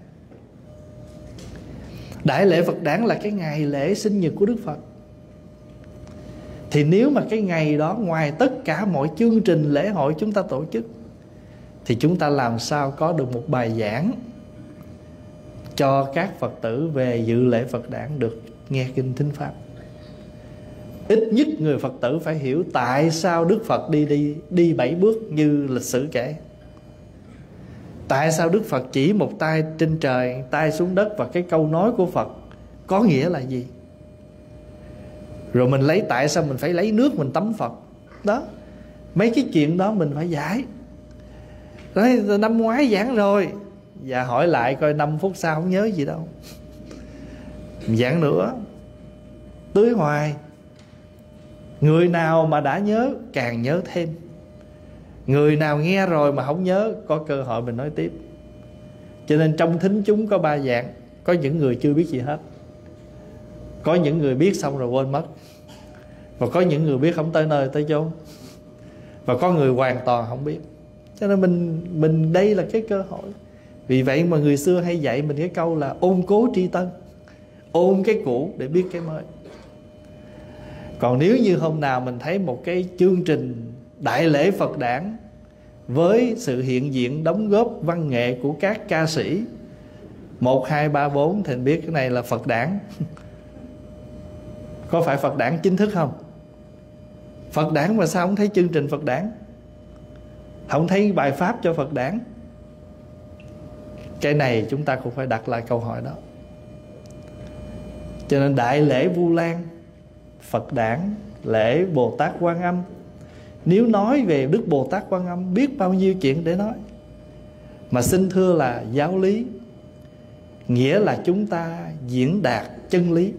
Đại lễ Phật Đản là cái ngày lễ sinh nhật của Đức Phật. Thì nếu mà cái ngày đó ngoài tất cả mọi chương trình lễ hội chúng ta tổ chức, thì chúng ta làm sao có được một bài giảng cho các Phật tử về dự lễ Phật Đản được nghe kinh thính pháp. Ít nhất người Phật tử phải hiểu tại sao Đức Phật đi 7 bước như lịch sử kể. Tại sao Đức Phật chỉ một tay trên trời, tay xuống đất, và cái câu nói của Phật có nghĩa là gì? Rồi mình lấy tại sao mình phải lấy nước mình tắm Phật. Đó, mấy cái chuyện đó mình phải giải. Rồi năm ngoái giảng rồi, và hỏi lại coi 5 phút sau không nhớ gì đâu. Giảng nữa, tưới hoài. Người nào mà đã nhớ càng nhớ thêm. Người nào nghe rồi mà không nhớ, có cơ hội mình nói tiếp. Cho nên trong thính chúng có 3 dạng. Có những người chưa biết gì hết, có những người biết xong rồi quên mất, và có những người biết không tới nơi tới chốn, và có người hoàn toàn không biết. Cho nên mình đây là cái cơ hội. Vì vậy mà người xưa hay dạy mình cái câu là ôn cố tri tân, ôn cái cũ để biết cái mới. Còn nếu như hôm nào mình thấy một cái chương trình đại lễ Phật Đản với sự hiện diện đóng góp văn nghệ của các ca sĩ 1, 2, 3, 4, thì mình biết cái này là Phật Đản. Có phải Phật Đản chính thức không? Phật Đản mà sao không thấy chương trình Phật Đản, không thấy bài pháp cho Phật Đản? Cái này chúng ta cũng phải đặt lại câu hỏi đó. Cho nên đại lễ Vu Lan, Phật Đản, lễ Bồ Tát Quan Âm, nếu nói về Đức Bồ Tát Quan Âm biết bao nhiêu chuyện để nói. Mà xin thưa là giáo lý, nghĩa là chúng ta diễn đạt chân lý.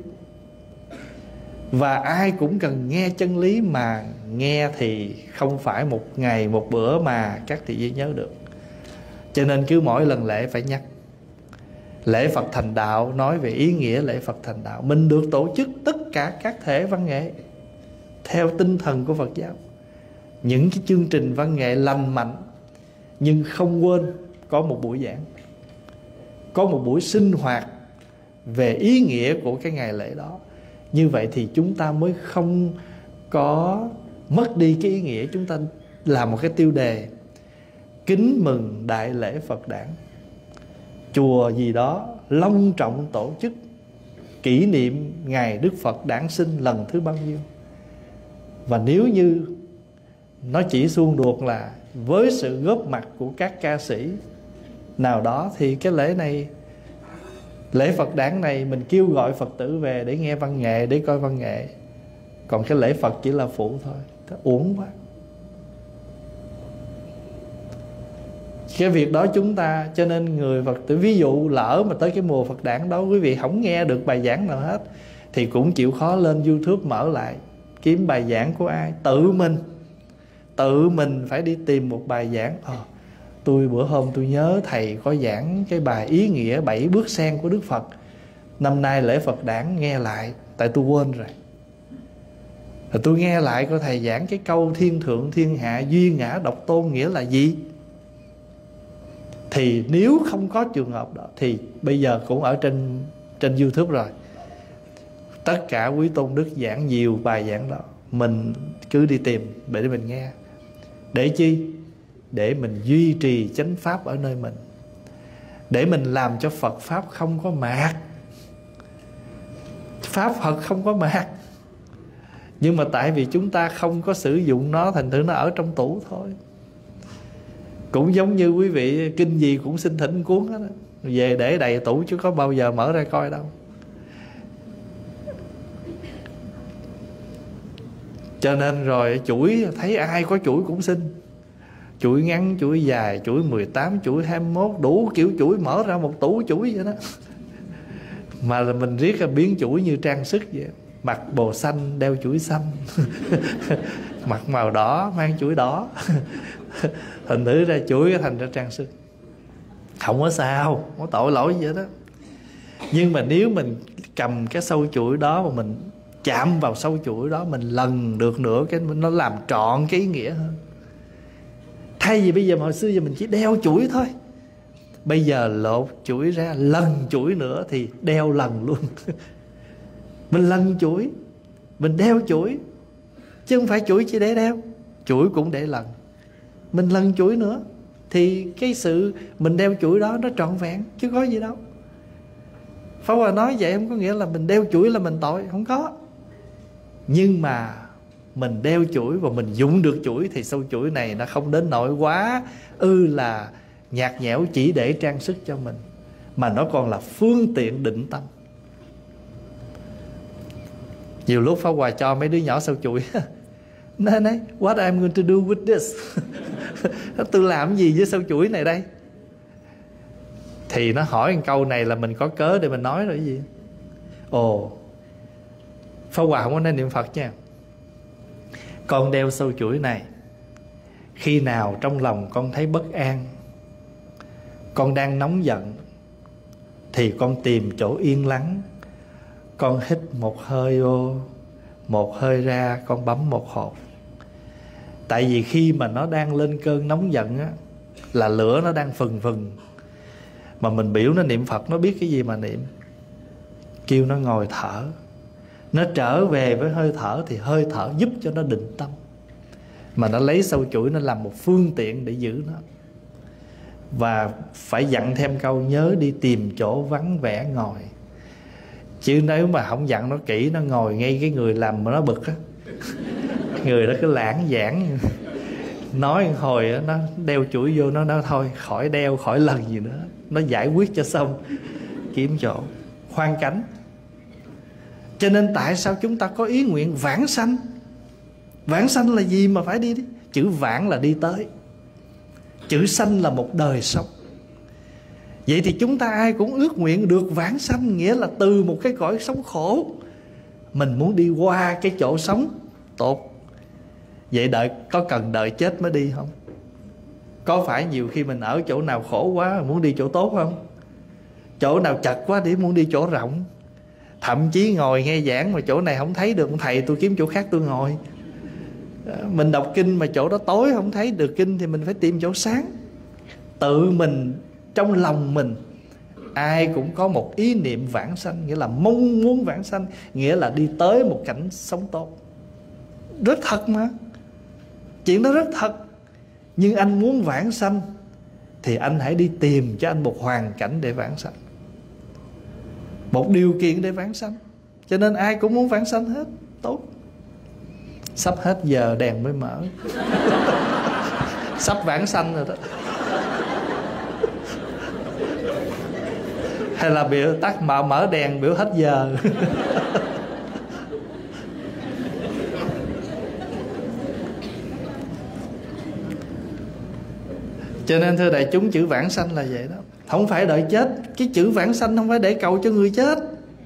Và ai cũng cần nghe chân lý, mà nghe thì không phải một ngày một bữa mà các thị giới nhớ được. Cho nên cứ mỗi lần lễ phải nhắc. Lễ Phật Thành Đạo nói về ý nghĩa lễ Phật Thành Đạo. Mình được tổ chức tất cả các thể văn nghệ theo tinh thần của Phật giáo. Những cái chương trình văn nghệ lành mạnh, nhưng không quên có một buổi giảng, có một buổi sinh hoạt về ý nghĩa của cái ngày lễ đó. Như vậy thì chúng ta mới không có mất đi cái ý nghĩa. Chúng ta làm một cái tiêu đề kính mừng đại lễ Phật Đản. Chùa gì đó long trọng tổ chức kỷ niệm ngày Đức Phật đản sinh lần thứ bao nhiêu. Và nếu như nó chỉ suông đuột là với sự góp mặt của các ca sĩ nào đó, thì cái lễ này, lễ Phật Đản này, mình kêu gọi Phật tử về để nghe văn nghệ, để coi văn nghệ. Còn cái lễ Phật chỉ là phụ thôi. Uổng quá. Cái việc đó chúng ta, cho nên người Phật tử, ví dụ lỡ mà tới cái mùa Phật Đản đó quý vị không nghe được bài giảng nào hết, thì cũng chịu khó lên YouTube mở lại, kiếm bài giảng của ai. Tự mình phải đi tìm một bài giảng. Tôi bữa hôm tôi nhớ thầy có giảng cái bài ý nghĩa 7 bước sen của Đức Phật, năm nay lễ Phật Đản nghe lại, tại tôi quên rồi. Rồi tôi nghe lại coi thầy giảng cái câu thiên thượng thiên hạ duy ngã độc tôn nghĩa là gì. Thì nếu không có trường hợp đó thì bây giờ cũng ở trên YouTube rồi. Tất cả quý tôn đức giảng nhiều bài giảng đó, mình cứ đi tìm để mình nghe. Để chi? Để mình duy trì chánh pháp ở nơi mình, để mình làm cho Phật Pháp không có mạt. Pháp Phật không có mạt, nhưng mà tại vì chúng ta không có sử dụng nó, thành thử nó ở trong tủ thôi. Cũng giống như quý vị kinh gì cũng xin thỉnh cuốn hết đó, về để đầy tủ chứ có bao giờ mở ra coi đâu. Cho nên rồi chuỗi, thấy ai có chuỗi cũng xin. Chuỗi ngắn, chuỗi dài, chuỗi 18, chuỗi 21, đủ kiểu chuỗi, mở ra một tủ chuỗi vậy đó. Mà là mình riết ra biến chuỗi như trang sức vậy. Mặc bồ xanh đeo chuỗi xanh, mặc màu đỏ mang chuỗi đỏ. Thành thử ra chuỗi thành ra trang sức. Không có sao, không có tội lỗi gì hết đó. Nhưng mà nếu mình cầm cái sâu chuỗi đó mà mình chạm vào sâu chuỗi đó, mình lần được nữa, cái nó làm trọn cái ý nghĩa hơn. Thay vì bây giờ mà hồi xưa giờ mình chỉ đeo chuỗi thôi, bây giờ lột chuỗi ra, lần chuỗi nữa thì đeo lần luôn. Mình lần chuỗi, mình đeo chuỗi, chứ không phải chuỗi chỉ để đeo, chuỗi cũng để lần. Mình lần chuỗi nữa thì cái sự mình đeo chuỗi đó nó trọn vẹn, chứ có gì đâu. Pháp Hòa nói vậy không có nghĩa là mình đeo chuỗi là mình tội, không có. Nhưng mà mình đeo chuỗi và mình dụng được chuỗi thì sâu chuỗi này nó không đến nỗi quá là nhạt nhẽo chỉ để trang sức cho mình, mà nó còn là phương tiện định tâm. Nhiều lúc Pháp Hòa cho mấy đứa nhỏ sâu chuỗi, này, what I'm going to do with this? Tôi làm gì với sâu chuỗi này đây? Thì nó hỏi một câu này là mình có cớ để mình nói rồi. Cái gì? Pháp Hòa không có nên niệm Phật nha. Con đeo sâu chuỗi này, khi nào trong lòng con thấy bất an, con đang nóng giận, thì con tìm chỗ yên lắng, con hít một hơi vô, một hơi ra, con bấm một hộp. Tại vì khi mà nó đang lên cơn nóng giận á, là lửa nó đang phừng phừng, mà mình biểu nó niệm Phật, nó biết cái gì mà niệm. Kêu nó ngồi thở, nó trở về với hơi thở, thì hơi thở giúp cho nó định tâm. Mà nó lấy sâu chuỗi nó làm một phương tiện để giữ nó. Và phải dặn thêm câu, nhớ đi tìm chỗ vắng vẻ ngồi. Chứ nếu mà không dặn nó kỹ, nó ngồi ngay cái người làm mà nó bực á, người đó cứ lãng giảng, nói một hồi á, nó đeo chuỗi vô, nó nói thôi khỏi đeo, khỏi lần gì nữa, nó giải quyết cho xong. Kiếm chỗ khoan cảnh. Cho nên tại sao chúng ta có ý nguyện vãng sanh? Vãng sanh là gì mà phải đi? Chữ vãng là đi tới, chữ sanh là một đời sống. Vậy thì chúng ta ai cũng ước nguyện được vãng sanh, nghĩa là từ một cái cõi sống khổ mình muốn đi qua cái chỗ sống tốt. Vậy có cần đợi chết mới đi không? Có phải nhiều khi mình ở chỗ nào khổ quá muốn đi chỗ tốt không? Chỗ nào chật quá để muốn đi chỗ rộng. Thậm chí ngồi nghe giảng mà chỗ này không thấy được thầy, tôi kiếm chỗ khác tôi ngồi. Mình đọc kinh mà chỗ đó tối không thấy được kinh thì mình phải tìm chỗ sáng. Tự mình, trong lòng mình ai cũng có một ý niệm vãng sanh, nghĩa là mong muốn vãng sanh, nghĩa là đi tới một cảnh sống tốt. Rất thật mà, chuyện đó rất thật. Nhưng anh muốn vãng sanh thì anh hãy đi tìm cho anh một hoàn cảnh để vãng sanh, một điều kiện để vãng sanh. Cho nên ai cũng muốn vãng sanh hết. Tốt. Sắp hết giờ đèn mới mở. Sắp vãng sanh rồi đó. Hay là biểu tắt mở đèn biểu hết giờ. Cho nên thưa đại chúng, chữ vãng sanh là vậy đó. Không phải đợi chết. Cái chữ vãng sanh không phải để cầu cho người chết.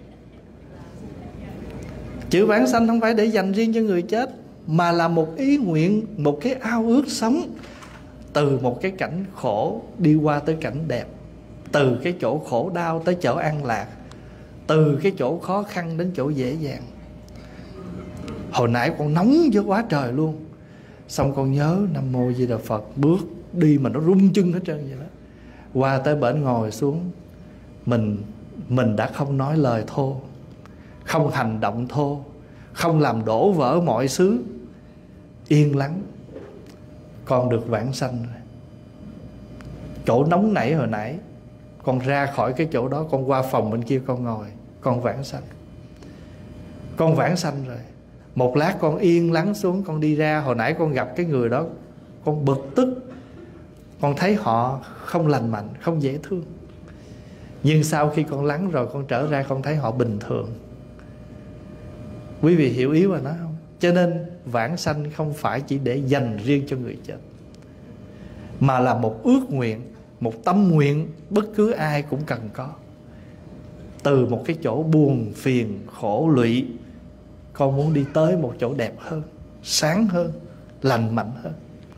Chữ vãng sanh không phải để dành riêng cho người chết, mà là một ý nguyện, một cái ao ước sống từ một cái cảnh khổ đi qua tới cảnh đẹp, từ cái chỗ khổ đau tới chỗ an lạc, từ cái chỗ khó khăn đến chỗ dễ dàng. Hồi nãy con nóng với quá trời luôn, xong con nhớ Nam Mô Di Đà Phật, bước đi mà nó rung chân hết trơn vậy đó. Qua tới bển ngồi xuống, mình đã không nói lời thô, không hành động thô, không làm đổ vỡ mọi xứ, yên lắng, con được vãng sanh rồi. Chỗ nóng nảy hồi nãy, con ra khỏi cái chỗ đó, con qua phòng bên kia con ngồi, con vãng sanh. Con vãng sanh rồi. Một lát con yên lắng xuống, con đi ra. Hồi nãy con gặp cái người đó, con bực tức, con thấy họ không lành mạnh, không dễ thương. Nhưng sau khi con lắng rồi, con trở ra con thấy họ bình thường. Quý vị hiểu ý mà nói không? Cho nên vãng sanh không phải chỉ để dành riêng cho người chết, mà là một ước nguyện, một tâm nguyện bất cứ ai cũng cần có. Từ một cái chỗ buồn phiền khổ lụy, con muốn đi tới một chỗ đẹp hơn, sáng hơn, lành mạnh hơn.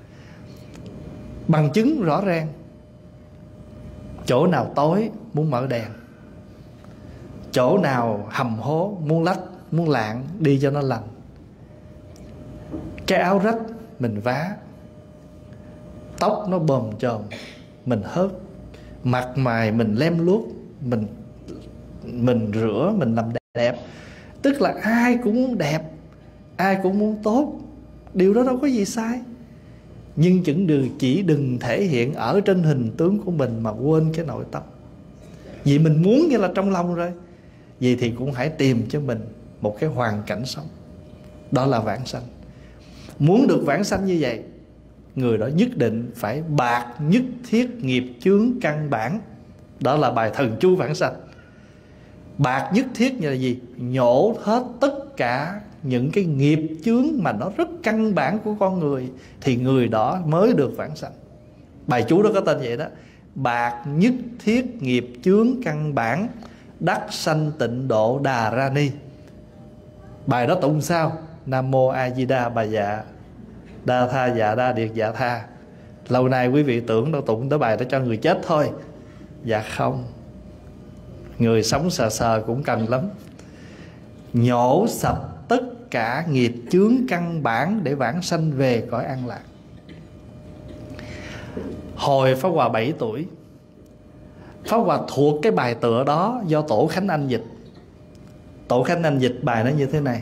Bằng chứng rõ ràng. Chỗ nào tối muốn mở đèn, chỗ nào hầm hố muốn lách, muốn lạng đi cho nó lành. Cái áo rách mình vá, tóc nó bồm chồm mình hớt, mặt mày mình lem luốc, mình rửa, mình làm đẹp. Tức là ai cũng muốn đẹp, ai cũng muốn tốt. Điều đó đâu có gì sai. Nhưng chỉ đừng thể hiện ở trên hình tướng của mình mà quên cái nội tâm. Vì mình muốn như là trong lòng rồi. Vậy thì cũng hãy tìm cho mình một cái hoàn cảnh sống. Đó là vãng sanh. Muốn được vãng sanh như vậy, người đó nhất định phải bạc nhất thiết nghiệp chướng căn bản. Đó là bài thần chú vãng sanh. Bạc nhất thiết như là gì? Nhổ hết tất cả những cái nghiệp chướng mà nó rất căn bản của con người, thì người đó mới được vãng sanh. Bài chú đó có tên vậy đó. Bạc nhất thiết nghiệp chướng căn bản, đắc sanh tịnh độ Đà Ra Ni. Bài đó tụng sao? Nam mô A Di Đà Bà Dạ Đa Tha Dạ Đa Điệt Dạ Tha. Lâu nay quý vị tưởng đâu tụng tới bài đó cho người chết thôi. Dạ không, người sống sờ sờ cũng cần lắm. Nhổ sạch tất cả nghiệp chướng căn bản để vãng sanh về cõi an lạc. Hồi Pháp Hòa 7 tuổi, Pháp Hòa thuộc cái bài tựa đó do Tổ Khánh Anh dịch. Tổ Khánh Anh dịch bài nó như thế này: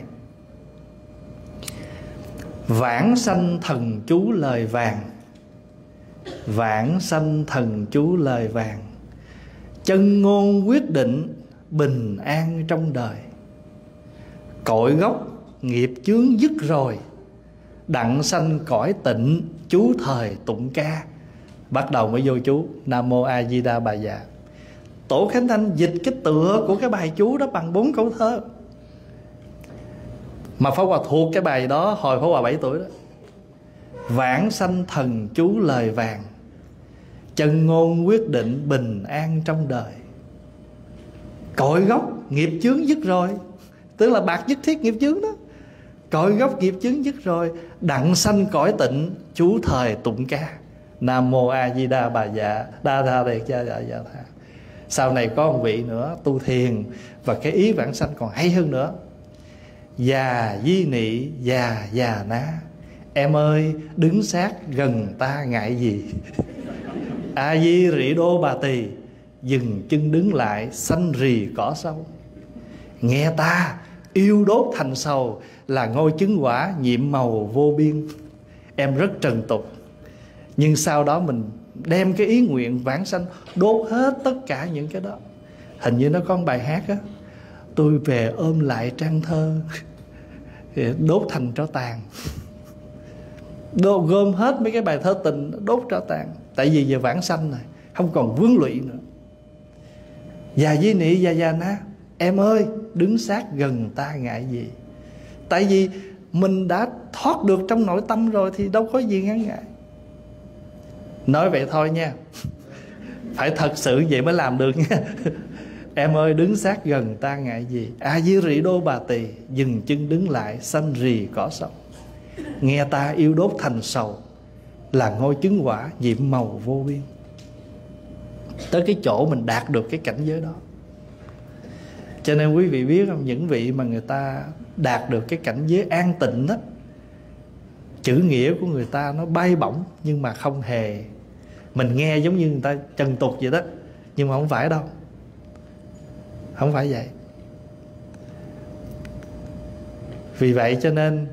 vãng sanh thần chú lời vàng, vãng sanh thần chú lời vàng, chân ngôn quyết định bình an trong đời. Cội gốc nghiệp chướng dứt rồi, đặng sanh cõi tịnh chú thời tụng ca. Bắt đầu mới vô chú Nam mô A Di Đà Bà Dạ. Tổ Khánh Thanh dịch cái tựa của cái bài chú đó bằng 4 câu thơ. Mà Pháp Hòa thuộc cái bài đó hồi Pháp Hòa 7 tuổi đó. Vãng sanh thần chú lời vàng, chân ngôn quyết định bình an trong đời. Cội gốc nghiệp chướng dứt rồi, tức là bạc nhất thiết nghiệp chướng đó. Cội gốc nghiệp chướng dứt rồi, đặng sanh cõi tịnh chú thời tụng ca. Nam mô A Di Đà Bà Dạ Đa Tha Điệt Dạ Dạ Tha. Sau này có một vị nữa tu thiền, và cái ý vãng sanh còn hay hơn nữa. Già di nị già già ná, em ơi đứng sát gần ta ngại gì. A di rị đô bà tỳ, dừng chân đứng lại xanh rì cỏ sâu. Nghe ta yêu đốt thành sầu, là ngôi chứng quả nhiệm màu vô biên. Em rất trần tục, nhưng sau đó mình đem cái ý nguyện vãng sanh đốt hết tất cả những cái đó. Hình như nó có một bài hát á, tôi về ôm lại trang thơ, đốt thành tro tàn. Gom hết mấy cái bài thơ tình đốt tro tàn. Tại vì giờ vãng sanh này không còn vướng lụy nữa. Già di nị già già ná, em ơi đứng sát gần ta ngại gì. Tại vì mình đã thoát được trong nội tâm rồi thì đâu có gì ngăn ngại. Nói vậy thôi nha, phải thật sự vậy mới làm được nha. Em ơi đứng sát gần ta ngại gì. A di rị đô bà tỳ, dừng chân đứng lại xanh rì cỏ sâu. Nghe ta yêu đốt thành sầu, là ngôi chứng quả nhiệm màu vô biên. Tới cái chỗ mình đạt được cái cảnh giới đó. Cho nên quý vị biết không, những vị mà người ta đạt được cái cảnh giới an tịnh đó, chữ nghĩa của người ta nó bay bổng, nhưng mà không hề, mình nghe giống như người ta trần tục vậy đó, nhưng mà không phải đâu. Không phải vậy. Vì vậy cho nên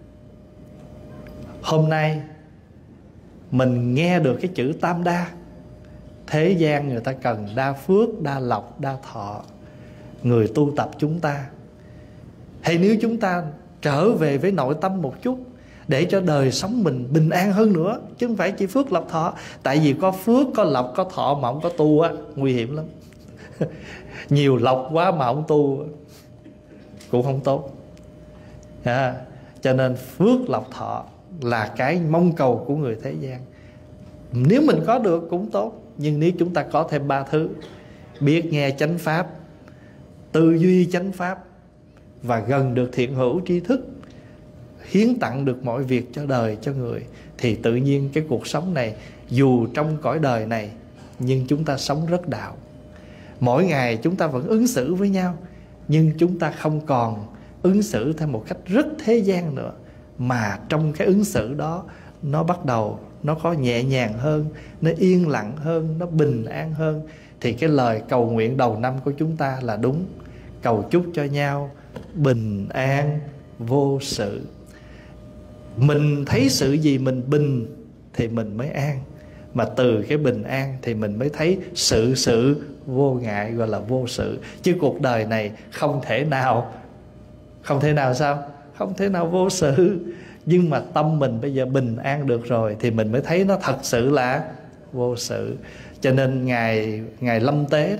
hôm nay mình nghe được cái chữ tam đa. Thế gian người ta cần đa phước, đa lộc, đa thọ. Người tu tập chúng ta, hay nếu chúng ta trở về với nội tâm một chút, để cho đời sống mình bình an hơn nữa, chứ không phải chỉ phước lộc thọ. Tại vì có phước, có lộc, có thọ mà không có tu á, nguy hiểm lắm. Nhiều lộc quá mà không tu cũng không tốt. Cho nên phước lộc thọ là cái mong cầu của người thế gian. Nếu mình có được cũng tốt, nhưng nếu chúng ta có thêm 3 thứ: biết nghe chánh pháp, tư duy chánh pháp, và gần được thiện hữu tri thức, hiến tặng được mọi việc cho đời, cho người, thì tự nhiên cái cuộc sống này, dù trong cõi đời này, nhưng chúng ta sống rất đạo. Mỗi ngày chúng ta vẫn ứng xử với nhau, nhưng chúng ta không còn ứng xử theo một cách rất thế gian nữa, mà trong cái ứng xử đó nó bắt đầu, nó có nhẹ nhàng hơn, nó yên lặng hơn, nó bình an hơn. Thì cái lời cầu nguyện đầu năm của chúng ta là đúng: cầu chúc cho nhau bình an vô sự. Mình thấy sự gì mình bình thì mình mới an, mà từ cái bình an thì mình mới thấy sự vô ngại, gọi là vô sự. Chứ cuộc đời này không thể nào sao? Không thể nào vô sự. Nhưng mà tâm mình bây giờ bình an được rồi thì mình mới thấy nó thật sự là vô sự. Cho nên ngày lâm tế,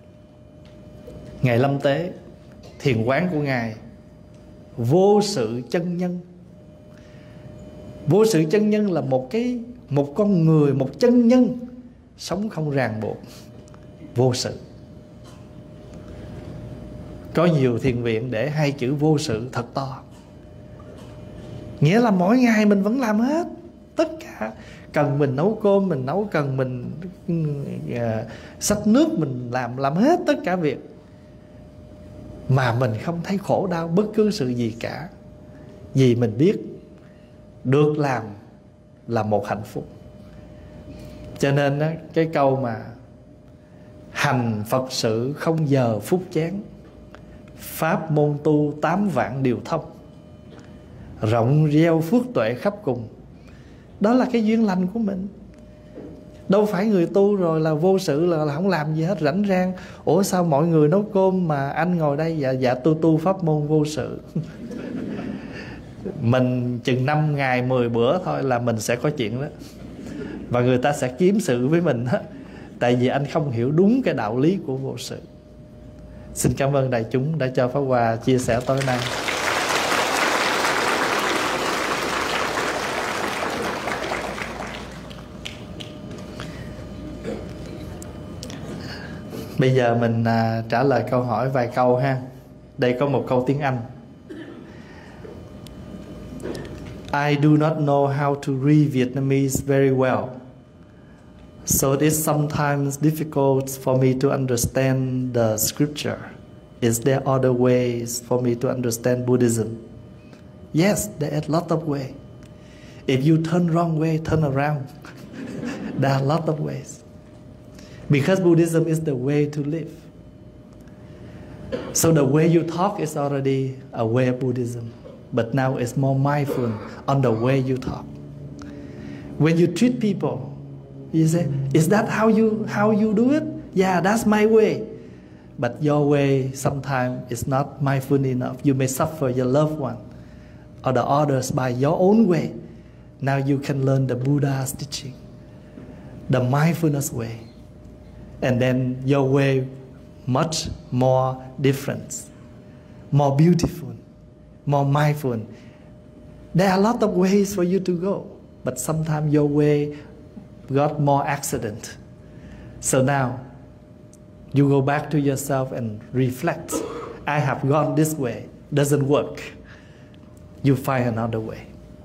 ngày lâm tế, thiền quán của Ngài vô sự chân nhân. Vô sự chân nhân là một con người, một chân nhân sống không ràng buộc, vô sự. Có nhiều thiền viện để 2 chữ vô sự thật to, nghĩa là mỗi ngày mình vẫn làm hết tất cả. Cần mình nấu cơm mình nấu, cần mình xách nước mình làm hết tất cả việc, mà mình không thấy khổ đau bất cứ sự gì cả. Vì mình biết được làm là một hạnh phúc. Cho nên đó, cái câu mà hành Phật sự không giờ phút chán, pháp môn tu 8 vạn điều thông, rộng gieo phước tuệ khắp cùng, đó là cái duyên lành của mình. Đâu phải người tu rồi là vô sự, là không làm gì hết, rảnh rang. Ủa sao mọi người nấu cơm mà anh ngồi đây? Dạ tu pháp môn vô sự. Mình chừng 5 ngày 10 bữa thôi là mình sẽ có chuyện đó, và người ta sẽ kiếm sự với mình đó. Tại vì anh không hiểu đúng cái đạo lý của vô sự. Xin cảm ơn đại chúng đã cho Pháp Hòa chia sẻ tối nay. Bây giờ mình trả lời câu hỏi vài câu ha. Đây có một câu tiếng Anh. I do not know how to read Vietnamese very well, so it is sometimes difficult for me to understand the scripture. Is there other ways for me to understand Buddhism? Yes, there are a lot of ways. If you turn wrong way, turn around. There are a lot of ways. Because Buddhism is the way to live. So the way you talk is already a way of Buddhism. But now it's more mindful on the way you talk. When you treat people, you say, is that how you do it? Yeah, that's my way. But your way sometimes is not mindful enough. You may suffer your loved one or the others by your own way. Now you can learn the Buddha's teaching, the mindfulness way. And then your way much more different, more beautiful, more mindful. There are a lot of ways for you to go, but sometimes your way got more accident. So now you go back to yourself and reflect. I have gone this way, doesn't work. You find another way.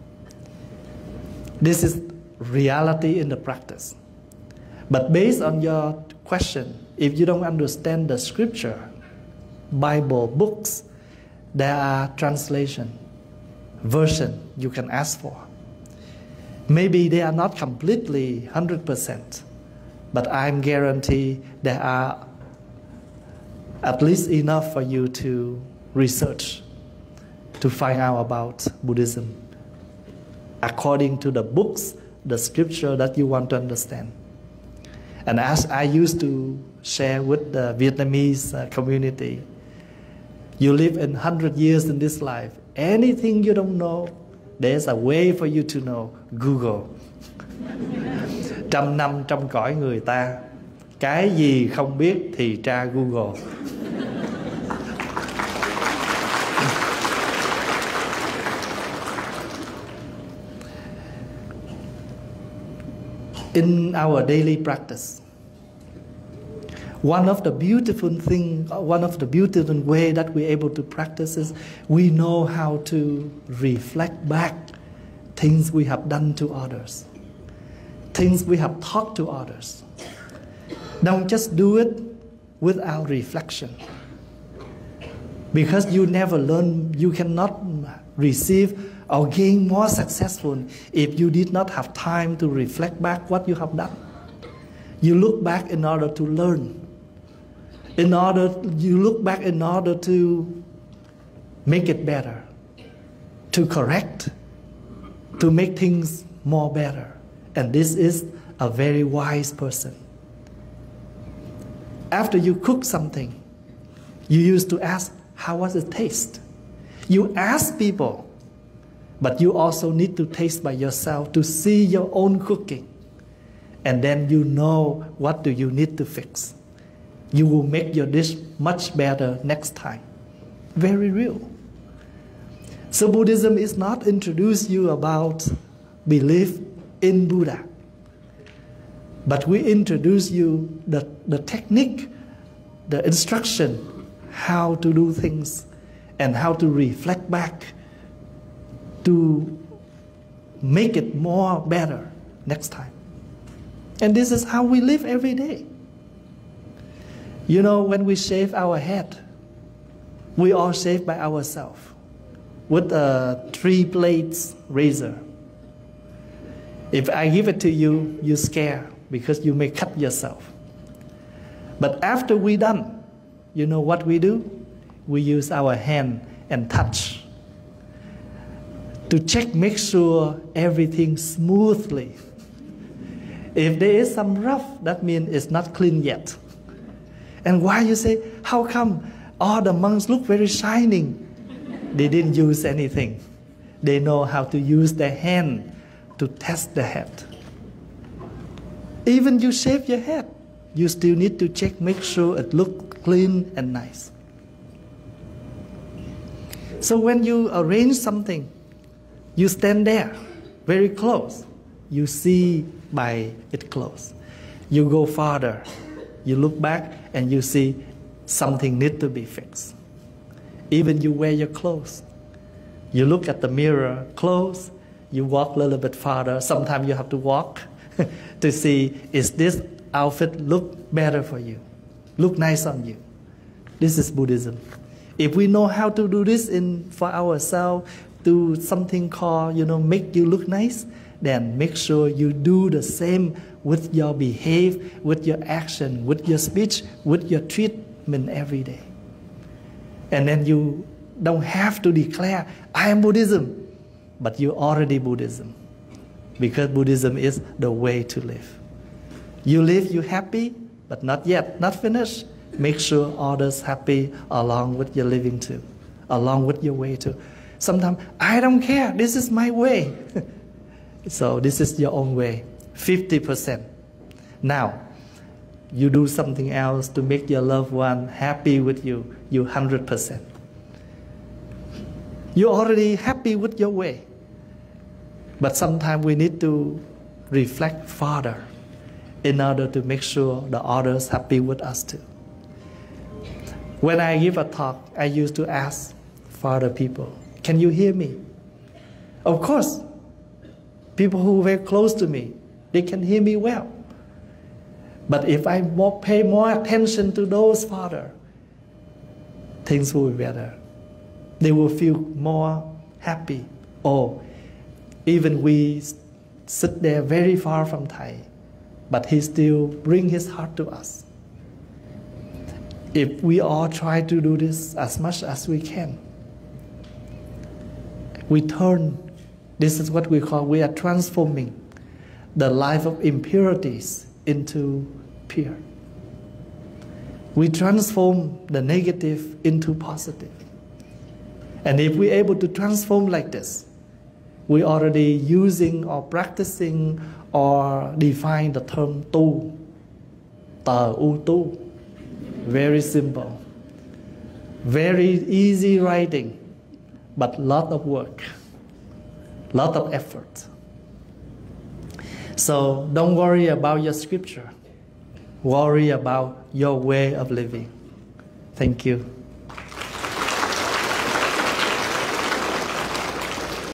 This is reality in the practice. But based on your question, if you don't understand the scripture, Bible books, there are translation, version you can ask for. Maybe they are not completely 100%, but I'm guarantee there are at least enough for you to research to find out about Buddhism according to the books, the scripture that you want to understand. And as I used to share with the Vietnamese community, you live in 100 years in this life. Anything you don't know, there's a way for you to know. Google. 100 năm trong cõi người ta, cái gì không biết thì tra Google. In our daily practice, one of the beautiful way that we're able to practice is we know how to reflect back things we have done to others, things we have taught to others. Don't just do it without reflection, because you never learn, you cannot receive or gain more successful if you did not have time to reflect back what you have done. You look back in order to learn. You look back in order to make it better, to correct, to make things more better. And this is a very wise person. After you cook something, you used to ask, how was it taste? You ask people, but you also need to taste by yourself to see your own cooking. And then you know what do you need to fix. You will make your dish much better next time. Very real. So Buddhism is not introduce you about belief in Buddha, but we introduce you the technique, the instruction, how to do things and how to reflect back to make it more better next time. And this is how we live every day. You know, when we shave our head, we all shave by ourselves with a 3-blade razor. If I give it to you, you're scared because you may cut yourself. But after we're done, you know what we do? We use our hand and touch to check, make sure everything smoothly. If there is some rough, that means it's not clean yet. And why you say, how come all the monks look very shining? They didn't use anything. They know how to use their hand to test the head. Even you shave your head, you still need to check, make sure it looks clean and nice. So when you arrange something, you stand there, very close. You see by it close. You go farther. You look back and you see something needs to be fixed. Even you wear your clothes. You look at the mirror close. You walk a little bit farther. Sometimes you have to walk to see, is this outfit look better for you? Look nice on you. This is Buddhism. If we know how to do this for ourselves, do something called, make you look nice, then make sure you do the same with your behavior, with your action, with your speech, with your treatment every day. And then you don't have to declare, I am Buddhism, but you're already Buddhism. Because Buddhism is the way to live. You live, you happy, but not yet, not finished. Make sure others happy along with your living too, along with your way too. Sometimes, I don't care, this is my way. So this is your own way, 50%. Now, you do something else to make your loved one happy with you, you 100%. You're already happy with your way. But sometimes we need to reflect further in order to make sure the others happy with us too. When I give a talk, I used to ask for other people, can you hear me? Of course, people who are very close to me, they can hear me well. But if I pay more attention to those further, things will be better. They will feel more happy. Oh, even we sit there very far from Thai, but he still bring his heart to us. If we all try to do this as much as we can, We turn, this is what we call, we are transforming the life of impurities into pure. We transform the negative into positive. And if we're able to transform like this, we already using or practicing or define the term tu, tờ u tu. Very simple, very easy writing, but lot of work, lot of effort. So don't worry about your scripture. Worry about your way of living. Thank you.